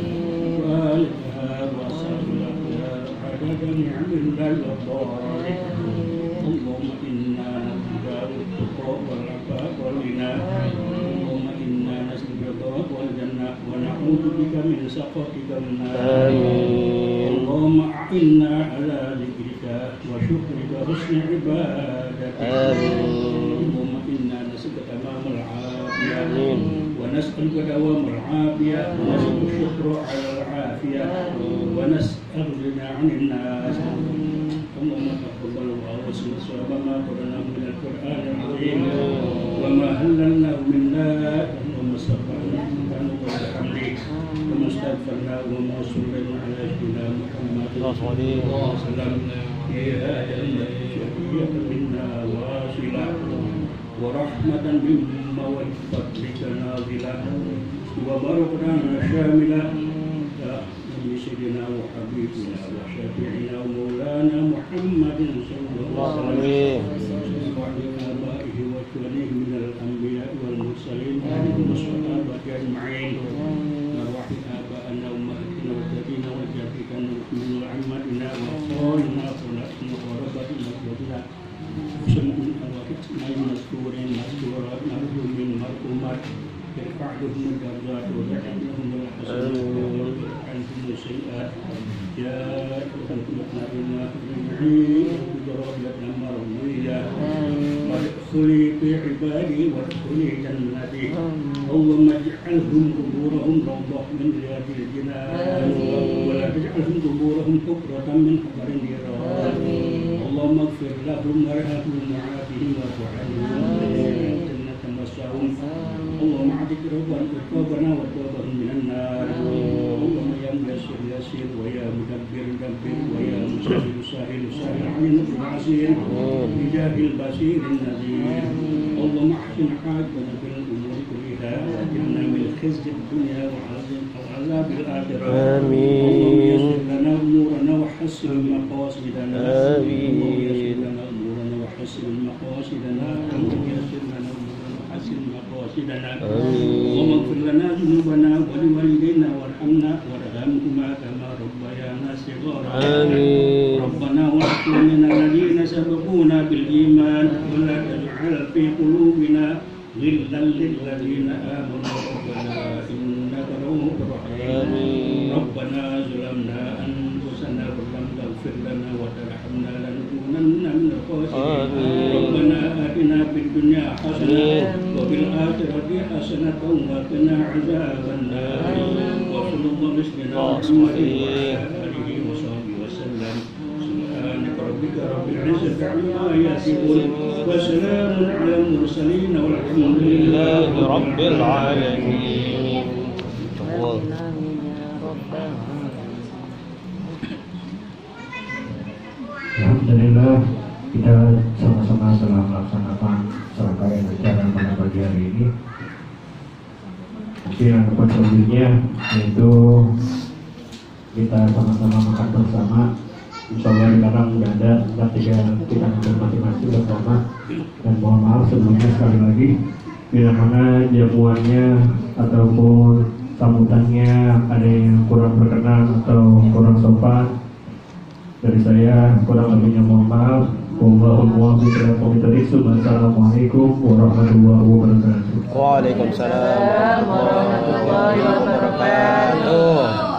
والإلهام وأصحاب الأخيار عدد نعم الله والطاعة. اللهم إنا نسألك التقى والعفاف والغنى. اللهم إنا نسألك الرضا والجنة ونعوذ بك من سخطك والنار. آمين. اللهم أعنا على ذكرك وشكرك وحسن عبادتك. آمين. اللهم إنا نسألك تمام العافية آمين. ونسألك دوام العافية ونسأل الشكر على العافية ونسأل الغنى عن الناس. اللهم تقبل وأوصل صواب ما قرأنا من القرآن العظيم وما هللناه منا. اللهم استغفرنا وبحمدك وما استغفرنا وما صلينا على سيدنا محمد صلى الله عليه وسلم. يا جنة منا واصلة ورحمة مما وفقك نازلة وبركة شاملة يا نبي سيدنا وحبيبنا وشفيعنا ومولانا محمد صلى الله عليه وسلم وعلى آبائه وإخوانه من الأنبياء والمرسلين وعليهم الصحابة أجمعين. نروح آباءنا وأمهاتنا وجدينا وجدتنا من عمتنا وأخواننا وخلقنا وربتنا وجدنا سمع الوارثنا المذكور المذكورات مرحوم مرحومات ارفع لهم الدرجات وبعد لهم الحسنات عنهم السيئات. يا خلقنا بنا جميعين بدرجتنا مرضية وادخلي في عبادي وادخلي جنتي. اللهم اجعلهم قبورهم روضة من رياض الجنان ولا تجعلهم قبورهم حفرة من حفر النيران. اللهم اغفر لهم وارحمهم وعافهم واعف عنهم جنة مسواهم. اللهم اعتق رقابنا وتوبهم من النار. اللهم يا ميسر يسير ويا مدبر دبر ويا مسهل سهل سهل علينا بالعسير بجاه البصير النذير. اللهم احسن حاجتنا في الامور كلها واجعلنا من خزي الدنيا وعذاب الاخره. آمين. اللهم يسر لنا امورنا وحسن مقاصدنا. آمين. اللهم يسر لنا امورنا وحسن مقاصدنا. اللهم يسر لنا امورنا وحسن مقاصدنا. اللهم اغفر لنا ذنوبنا ولوالدينا وارحمنا وارحمهما كما ربيانا صغارا. آمين. ربنا واغفر لنا الذين سبقونا بالايمان ولا تجعل في قلوبنا غلا للذين امنوا ربنا انك رؤوف رحيم. ربنا ظلمنا انفسنا وان لم تغفر لنا وترحمنا لنكونن من الخاسرين. ربنا اتنا في الدنيا حسنه وفي الاخره حسنه وقنا عذاب النار. وصلى الله على محمد وعلى اله وصحبه وسلم. سبحانك ربك رب العزه عما يصفون وسلام على المرسلين والحمد لله رب العالمين. Alhamdulillah, kita sama-sama telah melaksanakan serangkaian acara pada pagi hari ini. Mungkin yang dapat selanjutnya yaitu kita sama-sama makan bersama. Insya Allah sekarang udah ada, dan tiga kita masing-masing bersama. Dan mohon maaf sebelumnya sekali lagi, bila mana jamuannya ataupun sambutannya ada yang kurang berkenan atau kurang sopan, dari saya kurang lebihnya mohon maaf. Wassalamualaikum warahmatullahi wabarakatuh. Waalaikumsalam warahmatullahi wabarakatuh.